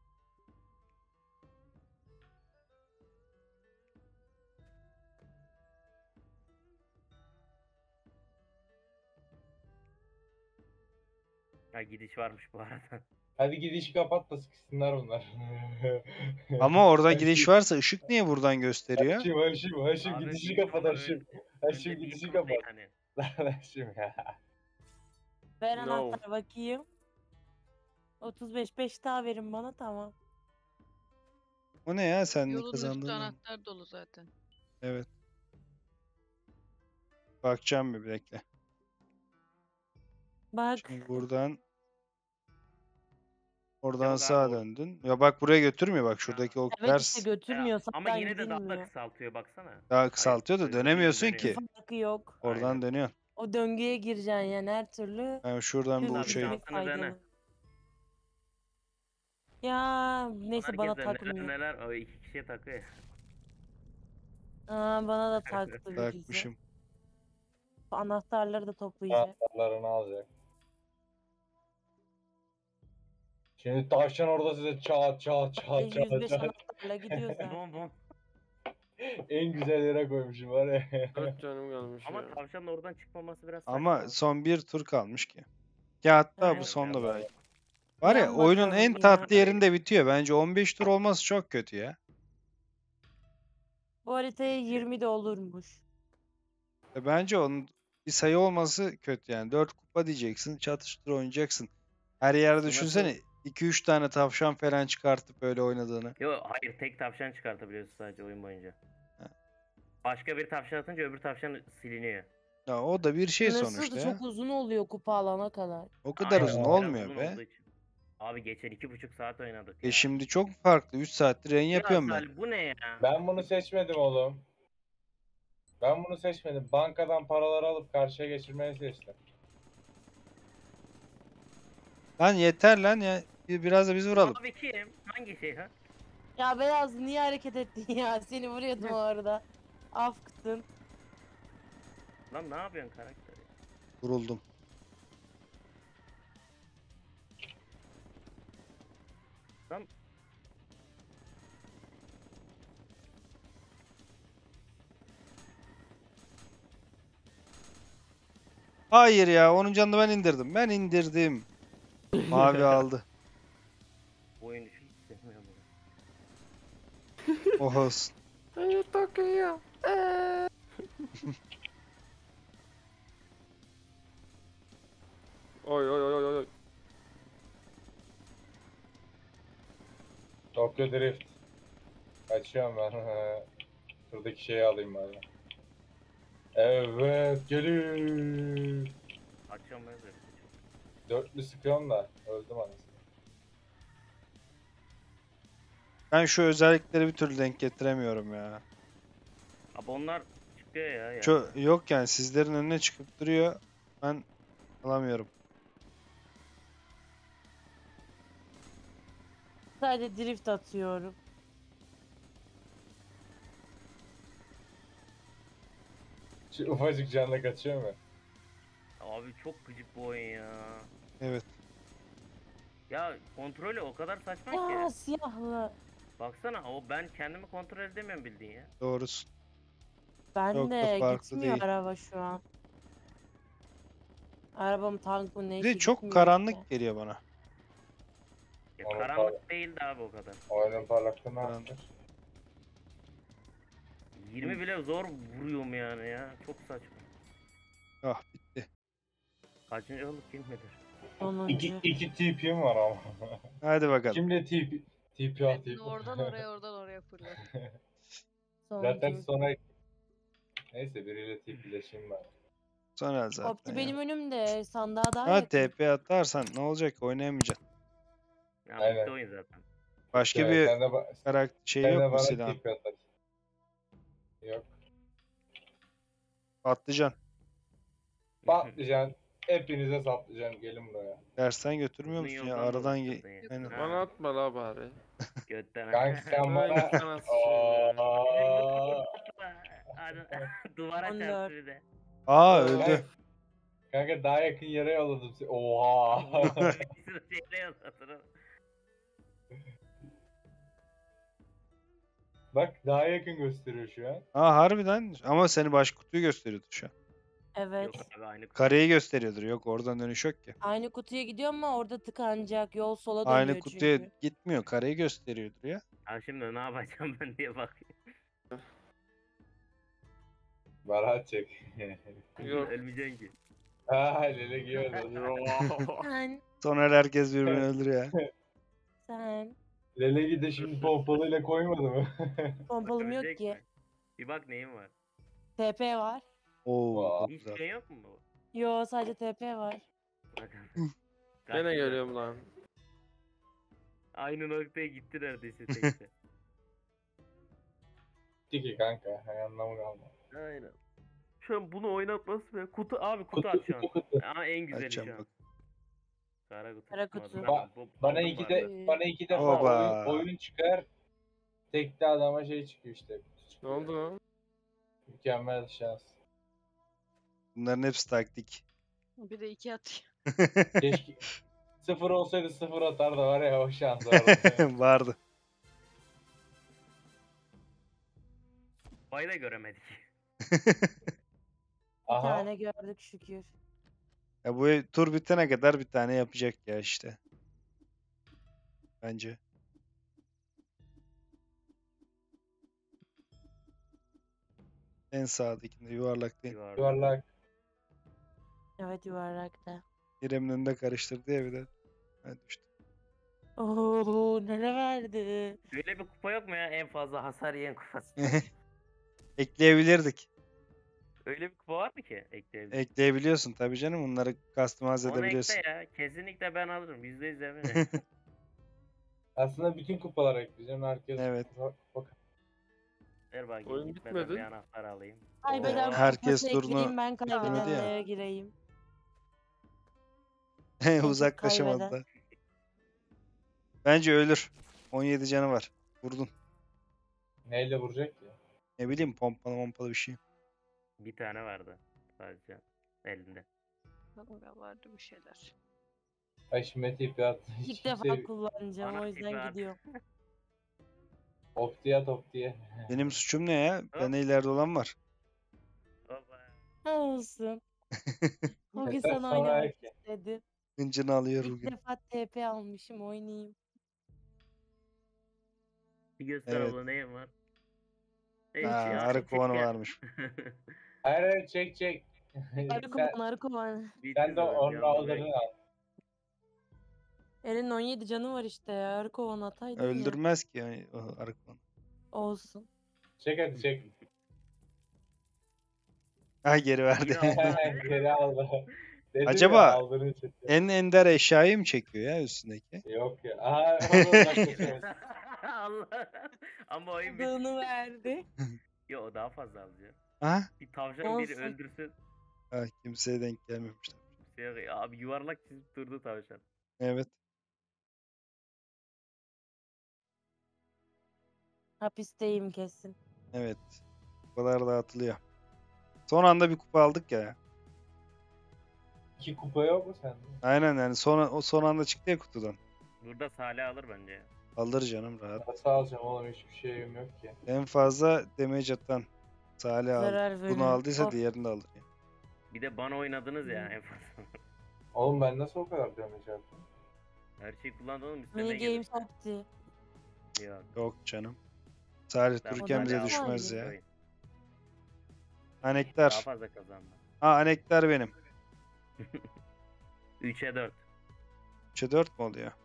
Ha gidiş varmış bu arada. Hadi gidiş kapat da sıkışsınlar bunlar. Ama orada gidiş varsa ışık niye buradan gösteriyor? Haşim Abi, gidişi büyük kapat ihtimalle Haşim. önde Haşim bir gidişi yıkıldı kapat. yani. Lan Haşim ya. Ver No. anahtarı bakayım. 35 5 daha verin bana tamam. O ne ya sen Yolun üstü kazandın? anahtar dolu zaten. Evet. Bakacağım bir bekle. Bak. Şimdi buradan oradan Çabuk sağa abi, döndün. Ya bak buraya götürmüyor bak şuradaki ok Evet ters. işte götürmüyor. Ama Sağdan yine de daha da gidilmiyor. kısaltıyor baksana. Daha kısaltıyor da hızlı hızlı dönemiyorsun dönüyor. ki. Farkı yok. Oradan Aynen. dönüyorsun. O döngüye gireceksin yani her türlü. Ben şuradan bir Hızlı Abi uçayım. gitmek şansını dene. faydalı. Ya neyse Herkes bana de neler takmıyor. neler o iki kişiye takıyor. Aa, bana da taktı birisi. Takmışım. Bu anahtarları da toplayacak. Anahtarlarını alacak. Şimdi tavşan orada size çat çat çat çat 105 çat. anahtarla gidiyor zaten. Bom bom. En güzel yere koymuşum var ya. 4 canım kalmış Ama ya. tavşanın oradan çıkmaması biraz Ama saçma. son bir tur kalmış ki. Ya hatta Aynen. bu son da Biraz belki. Var ya Yan oyunun bakalım en ya. tatlı yerinde bitiyor. Bence 15 tur olması çok kötü ya. Bu haritaya 20 de olurmuş. Bence onun bir sayı olması kötü yani. 4 kupa diyeceksin, çatıştır oynayacaksın. Her yerde Nasıl? düşünsene 2-3 tane tavşan falan çıkartıp öyle oynadığını. Yo hayır, tek tavşan çıkartabiliyorsun sadece oyun boyunca. Ha. Başka bir tavşan atınca öbür tavşan siliniyor. Ya o da bir şey Sınırsız sonuçta da ya. çok uzun oluyor kupa alana kadar. O kadar Aynen, uzun biraz olmuyor uzun be. olduğu için. Abi geçen 2,5 saat oynadık E ya. şimdi çok farklı. 3 saattir yayın Ya yapıyorum ben. Salih, bu ne ya? Ben bunu seçmedim oğlum. Ben bunu seçmedim. Bankadan paraları alıp karşıya geçirmeyi seçtim. Lan yeter lan ya. Biraz da biz vuralım. Abi kim? Hangi şey ha? Ya Beyaz niye hareket ettin ya? Seni vuruyordum o arada. Afktın. Lan ne yapıyorsun karakter ya? Vuruldum. Lan Hayır ya. Onun canını ben indirdim. Ben indirdim. Mavi aldı. bu oyunu hiç sevmiyorum. ya. Oh olsun. Hayır Tokyo. Oy oy oy oy oy. Tokyo Drift. Kaçıyorum ben. Şuradaki şeyi alayım bari. Evet gelin. Akşam ben de. Dörtlü sıkıyorum da öldüm anasını. Ben şu özellikleri bir türlü denk getiremiyorum ya. Abi onlar çıkıyor ya. Yani. Yok yani sizlerin önüne çıkıp duruyor. Ben alamıyorum. Sadece drift atıyorum. Şu ufacık canla kaçıyor mu? Abi çok gıcık bu oyun ya. Evet. Ya kontrolü o kadar saçma Ya ki. siyahlı. Baksana ben kendimi kontrol edemiyorum bildiğin ya. Doğrusun. Ben Çok da de farklı gitmiyor değil. araba şu an. Arabam tank mı Bir neyse de çok gitmiyor karanlık işte. geliyor bana. Ya Onu karanlık değildi abi o kadar. Oyunun parlaklığını Tamam. arttır. 20 bile zor vuruyorum yani ya. Çok saçma. Ah bitti. Kaçıncı olduk kim bilir. Sonuncu. İki TP'm var ama. Hadi bakalım. Kimle TP atayım? Oradan oraya fırlat. Zaten Sonuncu. sonra... Neyse biriyle TP'leşeyim ben. Sonra zaten Opti benim ya. önümde. Sandığa daha Ha yakın. TP atarsan ne olacak? Oynayamayacaksın. Ya Aynen. bitti oyun zaten. Başka Yani bir sen de, karakter şey sen de yok mu bana silahın? TP atarsın. Yok. Patlıcan. Patlıcan. Hepinize saplayacağım. Gelin buraya. Dersten götürmüyor Uzun musun ya? yoldan Aradan dolaşıyorsun ya. Aynen. Ha, Bana atma la bari. Götten. Kanka sen bana... Ay, sana sıçayım ya. Aa. Duvara 14. çarptı bir de. Aa Kanka- öldü. Kanka daha yakın yere yolladım seni. Oha. Bir sürü şeyle yazatırım. Bak daha yakın gösteriyor şu an. Aa harbiden ama seni baş kutuyu gösteriyordur şu an. Evet. Yok abi aynı Kareyi gösteriyordur. Yok oradan dönüş yok ki. Aynı kutuya gidiyor ama orada tıkanacak. Yol sola dönüyor Aynı kutuya çünkü. gitmiyor. Kareyi gösteriyordur ya. Ha şimdi ne yapacağım ben diye bakıyorum. Barat çek. Yok. Ölmeyeceksin ki. Ha lele giyiyordu. Sen, Sonra herkes birbirini öldürüyor ya. sen. Lele gide şimdi pompalıyla koymadı mı? Pompalım yok Ölecek ki. mi? Bir bak neyim var. TP var. Oo Vay. çok Hiç güzel. şey yok mu bu? Yo sadece TP var. Bak. Gene geliyorum lan. Aynı noktaya gitti neredeyse tekte. Tiki kanka. Hay anlamı kalmadı. Aynen. Şu an bunu oynatması ve kutu abi kutu aç şu an. kutu. Ama en güzeli Açacağım şu an. bak. Kara kutu. Kara çıkmadı. kutu. Ben bu- Bana aldım iki bu arada. de bana iki defa Oba. oyun çıkar. Tekte adama şey çıkıyor işte. Ne oldu lan? Mükemmel şans. Bunların hepsi taktik. Bir de 2 atıyor. Keşke sıfır olsaydı sıfır atar da var ya o şans vardı. Vardı. Fayda göremedik. Bir Aha. tane gördük şükür. Ya bu tur bitene kadar bir tane yapacak ya işte. Bence. En sağdakinde yuvarlak değil. Yuvarlak. Evet yuvarlakta. İrem'in önünde karıştırdı ya bir de. Ben düştüm. Oo neler verdi. Böyle bir kupa yok mu ya en fazla hasar yiyen kupası? Ekleyebilirdik. Öyle bir kupa var mı ki ekleyebilir? Ekleyebiliyorsun tabii canım. Bunları customize Onu edebiliyorsun. ekle ya. Kesinlikle ben alırım. %100 eminim. Aslında bütün kupalar ekleyeceğim. Herkes Evet. bak. Ver bakayım. Oyun Gitmeden bitmedi. bir anahtar alayım. Kaybeden Herkes kupası turunu ekleyeyim, ben bitirmedi ya. kaybedenlere gireyim. çok Uzaklaşamadılar. Bence ölür. 17 canı var. Vurdun. Neyle vuracak ki? Ne bileyim pompalı bir şey. Bir tane vardı sadece elinde. Kanka vardı bir şeyler. Ay şimdi tipi at. İlk defa kullanacağım Bana o tipi yüzden at. gidiyorum. Top diye. Benim suçum ne ya? Bende ileride olan var. Baba. Olsun. O gün Yeter, sana sonra oynamak ekle. istedim. Hıncını alıyor İlk bugün. defa TP almışım oynayayım. Bir göster Evet. abla neyim var? Ha, arı kovanı varmış. Hayır çek. Arı kovan arı kovan. Sen de onun aldığını al. Eren'in 17 canı var işte ya. Arı kovan ataydın ya. Öldürmez ki yani o arı kovanı. Olsun. Çek hadi çek. Ha geri verdi. Ya. Geri aldı. Dedim Acaba ya, aldığını çekiyor. En ender eşyayı mı çekiyor ya üstündeki? Yok ya. Aha onu uzaklaşıyoruz. Allah. Ama oyun bitti. Adını verdi. Yo o daha fazla alacak. Ha? Bir tavşan biri Olsun. öldürsün. Ha, kimseye denk gelmemişler. Abi yuvarlak çizip durdu tavşan. Evet. Hapisteyim kesin. Evet. Kupalar dağıtılıyor. Son anda bir kupa aldık ya. 2 kupa yok mu sende? Aynen yani o son anda çıktı ya kutudan. Burada Salih alır bence ya. Alır canım rahat. Nasıl alacağım oğlum, hiçbir şeyim yok ki. En fazla damage atan Salih aldı. Zarar Bunu veriyor. aldıysa Of. diğerini de alır. Ya. Bir de bana oynadınız ya en fazla. Oğlum ben nasıl o kadar damage yaptım? Her şeyi kullandı oğlum üstüne Mini gelir. games attı. Yok. Yok canım. Salih Ben dururken o bize da düşmez var. ya. Daha Anektar. fazla kazandı. Ha anektar benim. 3'e 4. 3'e 4 mü oluyor?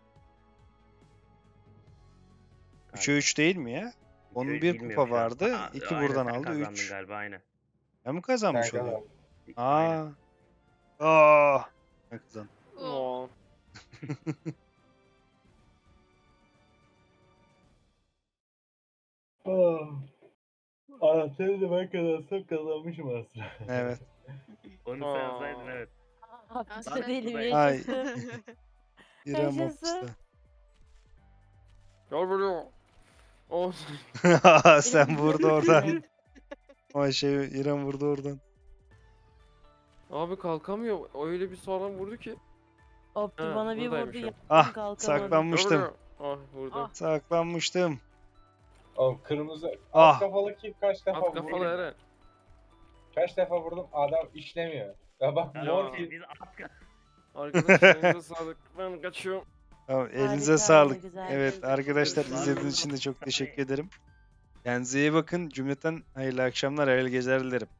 3'e 3 değil mi ya? Onun bir kupa vardı. 2 buradan aldı. 3. Galiba aynen. Ben mi kazanmış Sen oluyorum? kazandın. Aa. Ben kazandım. Oo. Anahtarı da ben kazansam kazanmışım aslında. Evet. Onu Aa. saysaydın evet. Hapiste Zaten değilim buradayım. Ay. yaşasın. İrem Yaşasın. hapiste. Gel buraya. Oh. Sen vurdu oradan. Ama İrem vurdu oradan. Abi kalkamıyor. Öyle bir sağlam vurdu ki. Opti Ha, bana bir vurdu buradaymış o. yaktım Ah kalkamadım. Gel saklanmıştım. buraya. Ah vurdu. Ah. Saklanmıştım. Oğlum kırmızı Ah. at kafalı kim kaç defa At kafalı vurdum? Eren. Kaç defa vurdum adam işlemiyor. Ya bak Ya, mor biz at Arkadaşlarınıza sağlık. Ben kaçıyorum. Tamam, elinize Harikaydı, sağlık. güzel. Evet arkadaşlar Teşekkür izlediğiniz için de çok teşekkür ederim. Kendinize iyi bakın. Cümleten hayırlı akşamlar, hayırlı geceler dilerim.